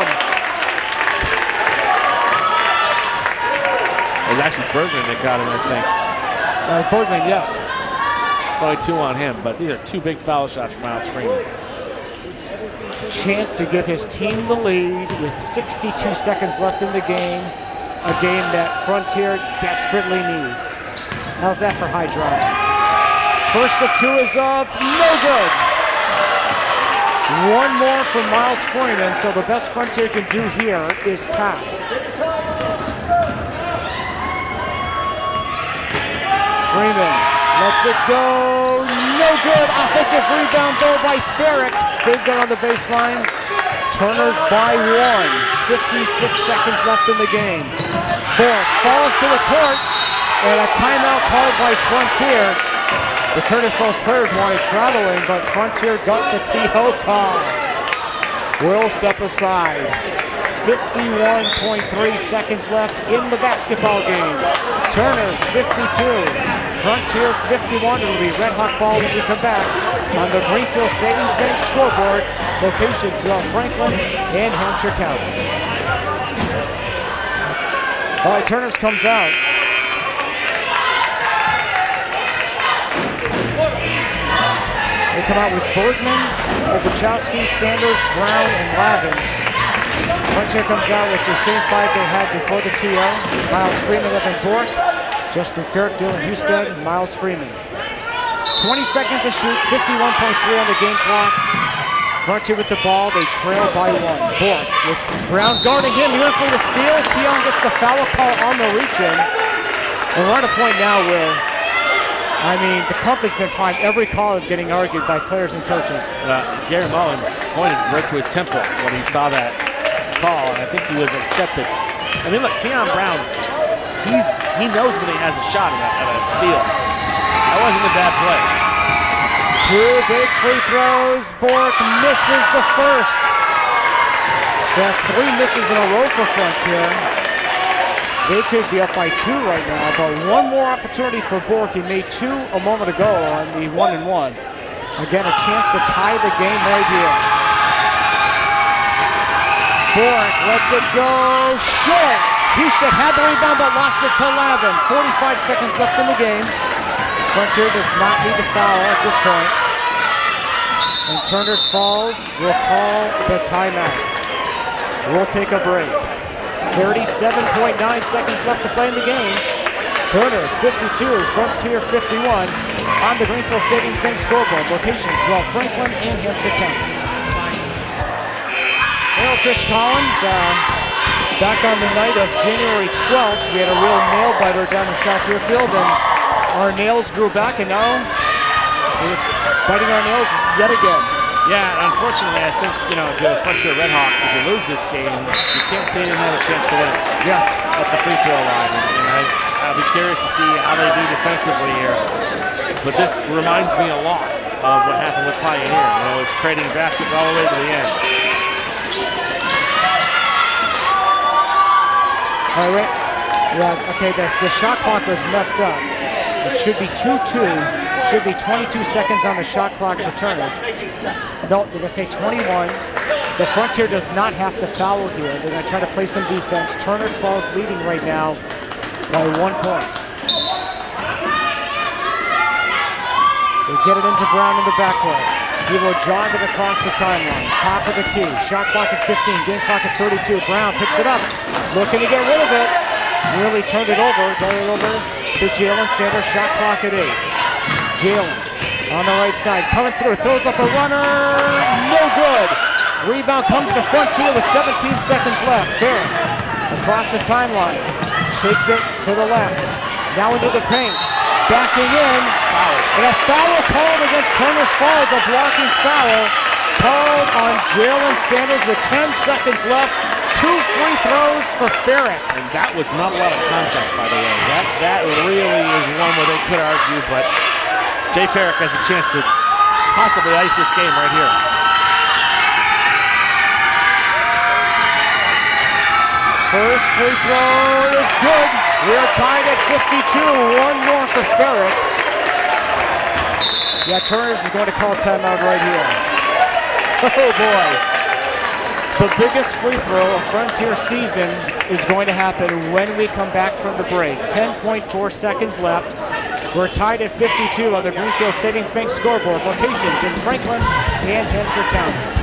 [SPEAKER 1] It was actually Bergman that got him, I think.
[SPEAKER 2] Uh, Bergman, yes.
[SPEAKER 1] It's only two on him, but these are two big foul shots for Miles Freeman.
[SPEAKER 2] Chance to give his team the lead with sixty-two seconds left in the game. A game that Frontier desperately needs. How's that for high drama? First of two is up, no good. One more from Miles Freeman, so the best Frontier can do here is tie. Freeman lets it go, no good. Offensive rebound though by Farragut. Saved it on the baseline. Turners by one. fifty-six seconds left in the game. Bork falls to the court, and a timeout called by Frontier. The Turners Falls players wanted traveling, but Frontier got the T O call. Will step aside. fifty-one point three seconds left in the basketball game. Turners fifty-two, Frontier fifty-one. It'll be Red Hawk ball when we come back on the Greenfield Savings Bank scoreboard. Locations throughout Franklin and Hampshire counties. All right, Turners comes out. They come out with Bergman, Obuchowski, Sanders, Brown, and Lavin. Frontier comes out with the same five they had before the T O. Miles Freeman, Evan Bork, Justin Farragut, Dylan Husted, and Miles Freeman. twenty seconds to shoot, fifty-one point three on the game clock. Frontier with the ball, they trail by one. Bork with Brown guarding him, he went for the steal. Tion gets the foul call on the reach-in. And we're at a point now where, I mean, the pump has been primed. Every call is getting argued by players and coaches.
[SPEAKER 1] Uh, Gary Mullins pointed right to his temple when he saw that call, and I think he was upset that, I mean, look, Tion Brown's, he's, he knows when he has a shot at a, at a steal. That wasn't a bad play.
[SPEAKER 2] Two big free throws. Bork misses the first. So that's three misses in a row for Frontier. They could be up by two right now, but one more opportunity for Bork. He made two a moment ago on the one and one. Again, a chance to tie the game right here. Bork lets it go short. Houston had the rebound but lost it to Lavin. forty-five seconds left in the game. Frontier does not need the foul at this point. And Turners Falls will call the timeout. We'll take a break. thirty-seven point nine seconds left to play in the game. Turners fifty-two, Frontier fifty-one on the Greenfield Savings Bank scoreboard. Locations throughout Franklin and Hampshire counties. Hello, Chris Collins. Uh, back on the night of January twelfth, we had a real nail biter down in South Deerfield, and our nails grew back, and now we're biting our nails yet again.
[SPEAKER 1] Yeah, unfortunately, I think, you know, if you're the Frontier Redhawks, if you lose this game, you can't say you didn't have a chance to win it.
[SPEAKER 2] Yes.
[SPEAKER 1] At the free throw line. And, and I, I'll be curious to see how they do defensively here. But this reminds me a lot of what happened with Pioneer, when it was trading baskets all the way to the end.
[SPEAKER 2] All right, wait. Yeah, okay, the, the shot clock was messed up. It should be two two. Should be twenty-two seconds on the shot clock for Turners. No, they're going to say twenty-one. So Frontier does not have to foul here. They're going to try to play some defense. Turners Falls leading right now by one point. They get it into Brown in the backcourt. He will jog it across the timeline. Top of the key. Shot clock at fifteen. Game clock at thirty-two. Brown picks it up. looking to get rid of it. Nearly turned it over, got it over to Jalen Sanders. Shot clock at eight. Jalen on the right side, coming through, throws up a runner, no good. Rebound comes to Frontier with seventeen seconds left. Ferrick across the timeline, takes it to the left, now into the paint, backing in, and a foul called against Turner's Falls, a blocking foul called on Jalen Sanders with ten seconds left. Two free throws for Ferrick.
[SPEAKER 1] And that was not a lot of contact, by the way. That that really is one where they could argue, but Jay Ferrick has a chance to possibly ice this game right here.
[SPEAKER 2] First free throw is good. We are tied at fifty-two. One more for Ferrick. Yeah, Turner's is going to call timeout right here. Oh boy. The biggest free throw of Frontier season is going to happen when we come back from the break. ten point four seconds left. We're tied at fifty-two on the Greenfield Savings Bank scoreboard. Locations in Franklin and Hampshire counties.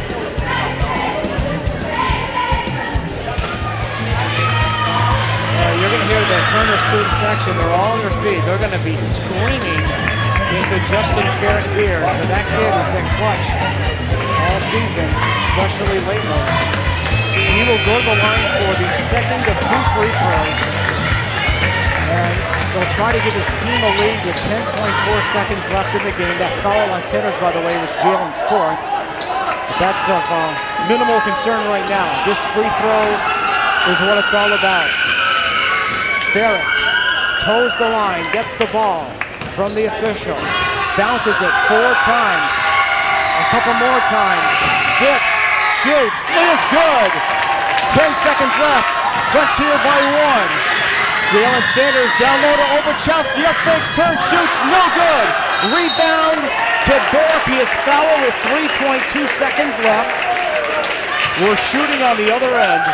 [SPEAKER 2] Uh, you're going to hear the Turner student section. They're all on their feet. They're going to be screaming into Justin Ferrick's ears, but that kid has been clutch all season, especially lately. He will go to the line for the second of two free throws, and they'll try to give his team a lead with ten point four seconds left in the game. That foul on Sanders, by the way, was Jalen's fourth, but that's of uh, minimal concern right now. This free throw is what it's all about. Ferrick toes the line, gets the ball from the official, bounces it four times, a couple more times, dips, shoots, it is good. ten seconds left, Frontier by one. Jalen Sanders down low to Obachowski, up fakes, turn, shoots, no good. Rebound to Bork, he is fouled with three point two seconds left. We're shooting on the other end.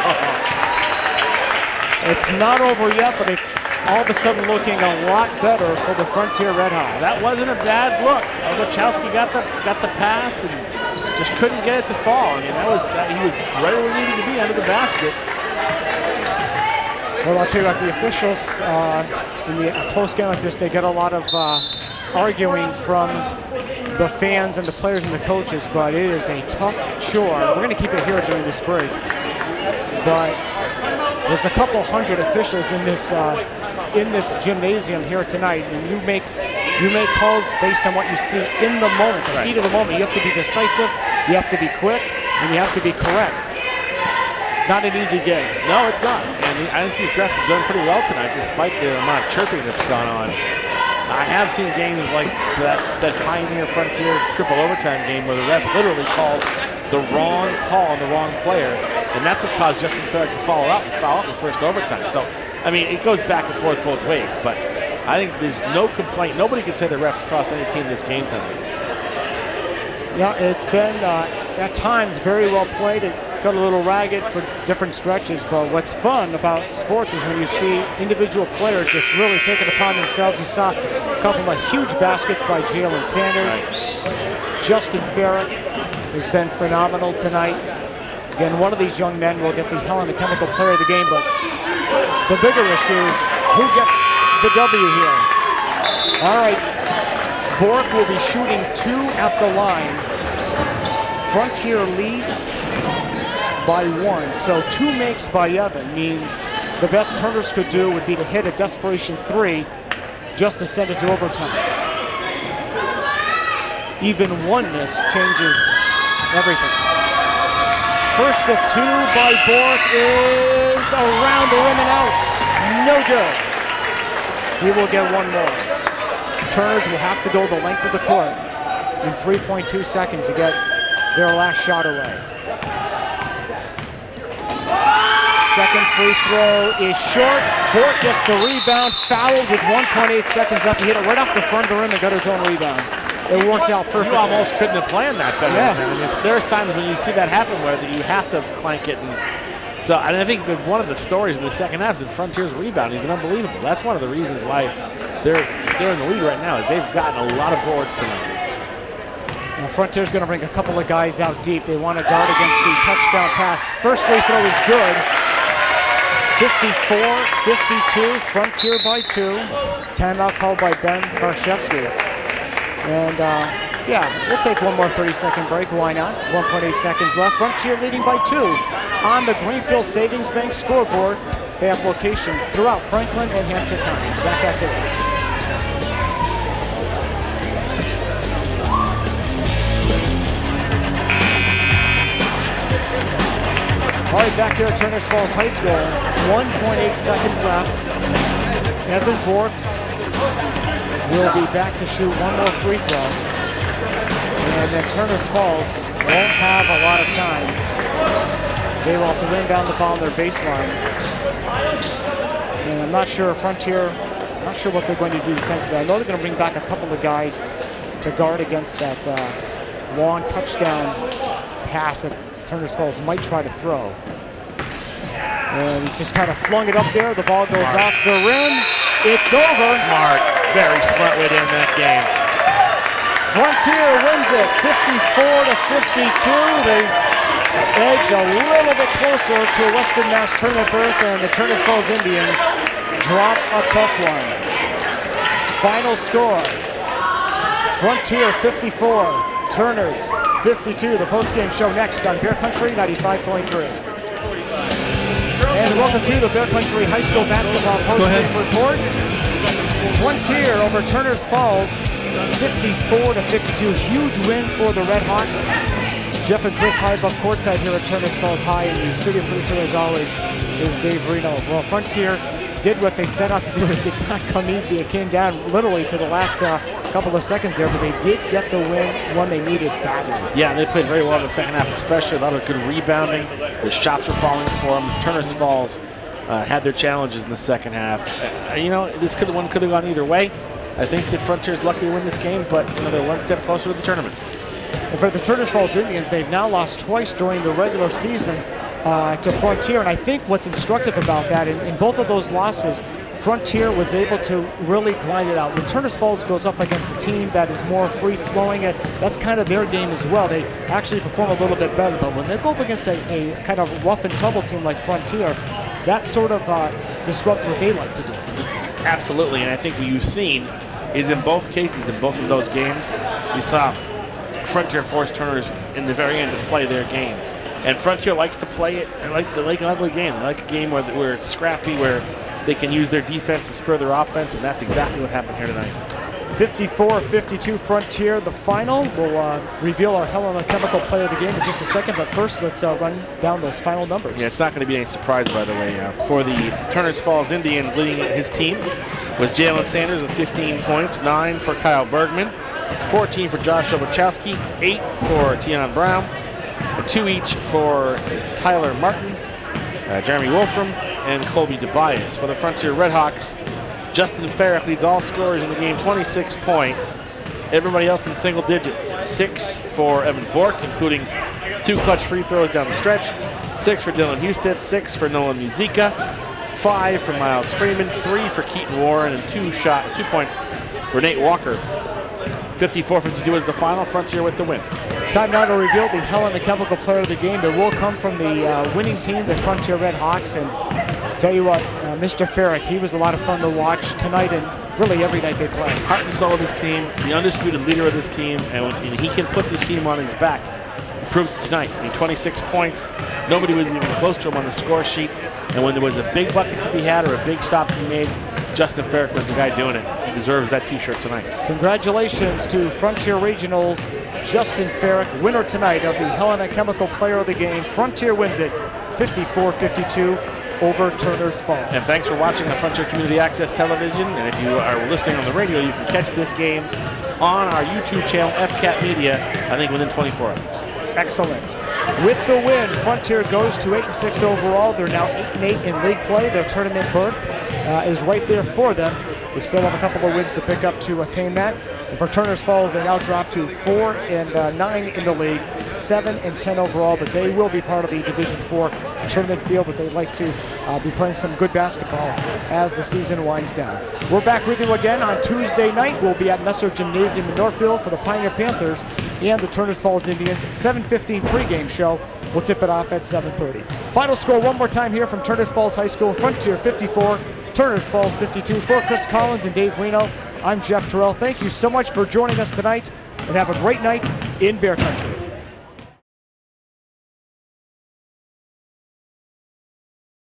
[SPEAKER 2] It's not over yet, but it's all of a sudden looking a lot better for the Frontier Redhawks.
[SPEAKER 1] That wasn't a bad look. Obachowski got the got the pass and just couldn't get it to fall. I mean, that was that he was right where he needed to be, under the basket.
[SPEAKER 2] Well, I'll tell you what, the officials uh, in the, a close game like this, they get a lot of uh, arguing from the fans and the players and the coaches, but it is a tough chore. We're going to keep it here during this break, but there's a couple hundred officials in this uh, in this gymnasium here tonight, and you make you make calls based on what you see in the moment, the
[SPEAKER 1] right.
[SPEAKER 2] heat of the moment. You have to be decisive, you have to be quick, and you have to be correct. It's, it's not an easy gig.
[SPEAKER 1] No, it's not. And I think these refs have done pretty well tonight, despite the amount of chirping that's gone on. I have seen games like that that Pioneer Frontier triple overtime game where the refs literally called the wrong call on the wrong player, and that's what caused Justin Ferrick to follow up and foul out in the first overtime. So, I mean, it goes back and forth both ways, but I think there's no complaint. Nobody can say the refs cost any team this game tonight.
[SPEAKER 2] Yeah, it's been uh, at times very well played. It got a little ragged for different stretches, but what's fun about sports is when you see individual players just really take it upon themselves. You saw a couple of huge baskets by Jalen Sanders. Right. Justin Ferrick has been phenomenal tonight. Again, one of these young men will get the Helena Chemical Player of the Game, but the bigger issue is who gets the W here. All right, Bork will be shooting two at the line. Frontier leads by one, so two makes by Evan means the best Turners could do would be to hit a desperation three just to send it to overtime. Even one miss changes everything. First of two by Bork is around the rim and out. No good. He will get one more. Turners will have to go the length of the court in three point two seconds to get their last shot away. Second free throw is short. Bork gets the rebound, fouled with one point eight seconds left. He hit it right off the front of the rim and got his own rebound. It worked out perfectly.
[SPEAKER 1] You almost couldn't have planned that better.
[SPEAKER 2] Yeah.
[SPEAKER 1] I mean, it's, there's times when you see that happen where you have to clank it. And so and I think that one of the stories in the second half is that Frontier's rebounding has been unbelievable. That's one of the reasons why they're, they're in the lead right now, is they've gotten a lot of boards tonight.
[SPEAKER 2] Now Frontier's going to bring a couple of guys out deep. They want to guard against the touchdown pass. First free throw is good. fifty-four fifty-two, Frontier by two. Timeout called by Ben Barshevsky. And uh, yeah, we'll take one more thirty second break, why not? one point eight seconds left. Frontier leading by two on the Greenfield Savings Bank scoreboard. They have locations throughout Franklin and Hampshire counties. Back after this. All right, back here at Turners Falls High School, one point eight seconds left. Evan Bork will be back to shoot one more free throw. And then Turners Falls won't have a lot of time. They will have to inbound the ball on their baseline. And I'm not sure, Frontier, not sure what they're going to do defensively. I know they're going to bring back a couple of guys to guard against that uh, long touchdown pass that Turners Falls might try to throw. And he just kind of flung it up there. The ball goes smart. Off the rim. It's over.
[SPEAKER 1] Smart. Very smart way to end that game.
[SPEAKER 2] Frontier wins it fifty-four to fifty-two. They edge a little bit closer to a Western Mass tournament berth, and the Turners Falls Indians drop a tough one. Final score, Frontier fifty-four, Turners fifty-two. The postgame show next on Bear Country ninety-five point three. And welcome to the Bear Country High School basketball postgame report. Frontier over Turners Falls, fifty-four to fifty-two. Huge win for the Red Hawks. Jeff and Chris Heibuck courtside here at Turners Falls High, and the studio producer, as always, is Dave Reno. Well, Frontier did what they set out to do. It did not come easy. It came down literally to the last uh, couple of seconds there, but they did get the win, one they needed badly.
[SPEAKER 1] Yeah, they played very well in the second half, especially a lot of good rebounding. The shots were falling for them. Turners Falls uh, had their challenges in the second half. Uh, you know, this could one could have gone either way. I think the Frontier's lucky to win this game, but you know, they're one step closer to the tournament.
[SPEAKER 2] And for the Turners Falls Indians, they've now lost twice during the regular season uh, to Frontier, and I think what's instructive about that, in, in both of those losses, Frontier was able to really grind it out. When Turners Falls goes up against a team that is more free-flowing, that's kind of their game as well. They actually perform a little bit better, but when they go up against a, a kind of rough and tumble team like Frontier, that sort of uh, disrupts what they like to do.
[SPEAKER 1] Absolutely, and I think what you've seen is in both cases, in both of those games, you saw Frontier force Turners in the very end to play their game. And Frontier likes to play it, they like, they like an ugly game. They like a game where, where it's scrappy, where they can use their defense to spur their offense, and that's exactly what happened here tonight.
[SPEAKER 2] fifty-four fifty-two Frontier, the final. We'll uh, reveal our Helena Chemical player of the game in just a second, but first let's uh, run down those final numbers.
[SPEAKER 1] Yeah, it's not going to be any surprise, by the way. Uh, for the Turners Falls Indians, leading his team was Jalen Sanders with fifteen points, nine for Kyle Bergman, fourteen for Josh Obachowski, eight for Tion Brown, and two each for Tyler Martin, uh, Jeremy Wolfram, and Colby DeBias. For the Frontier Redhawks, Justin Farrick leads all scorers in the game, twenty-six points. Everybody else in single digits. Six for Evan Bork, including two clutch free throws down the stretch. Six for Dylan Husted, six for Nolan Muzica, five for Miles Freeman, three for Keaton Warren, and two shot, two points for Nate Walker. fifty-four fifty-two is the final. Frontier with the win.
[SPEAKER 2] Time now to reveal the Helena Chemical player of the game. It will come from the uh, winning team, the Frontier Red Hawks. And tell you what, uh, Mister Farrick, he was a lot of fun to watch tonight and really every night they play.
[SPEAKER 1] Heart and soul of this team, the undisputed leader of this team, and, and he can put this team on his back. He proved it tonight. I mean, twenty-six points. Nobody was even close to him on the score sheet. And when there was a big bucket to be had or a big stop to be made, Justin Farrick was the guy doing it. He deserves that T-shirt tonight. Congratulations
[SPEAKER 2] to Frontier Regionals, Justin Farrick, winner tonight of the Helena Chemical Player of the Game. Frontier wins it fifty-four fifty-two over Turners Falls.
[SPEAKER 1] And thanks for watching on Frontier Community Access Television. And if you are listening on the radio, you can catch this game on our YouTube channel, F C A T Media, I think within twenty-four hours.
[SPEAKER 2] Excellent. With the win, Frontier goes to eight and six overall. They're now eight and eight in league play. Their tournament berth uh, is right there for them. They still have a couple of wins to pick up to attain that. And for Turners Falls, they now drop to four and uh, nine in the league, seven and ten overall. But they will be part of the Division Four tournament field. But they'd like to uh, be playing some good basketball as the season winds down. We're back with you again on Tuesday night. We'll be at Messer Gymnasium in Northfield for the Pioneer Panthers and the Turners Falls Indians seven fifteen pregame show We'll tip it off at seven thirty. Final score one more time here from Turners Falls High School. Frontier fifty-four, Turners Falls fifty-two. For Chris Collins and Dave Reno, I'm Jeff Terrell. Thank you so much for joining us tonight, and have a great night in Bear Country.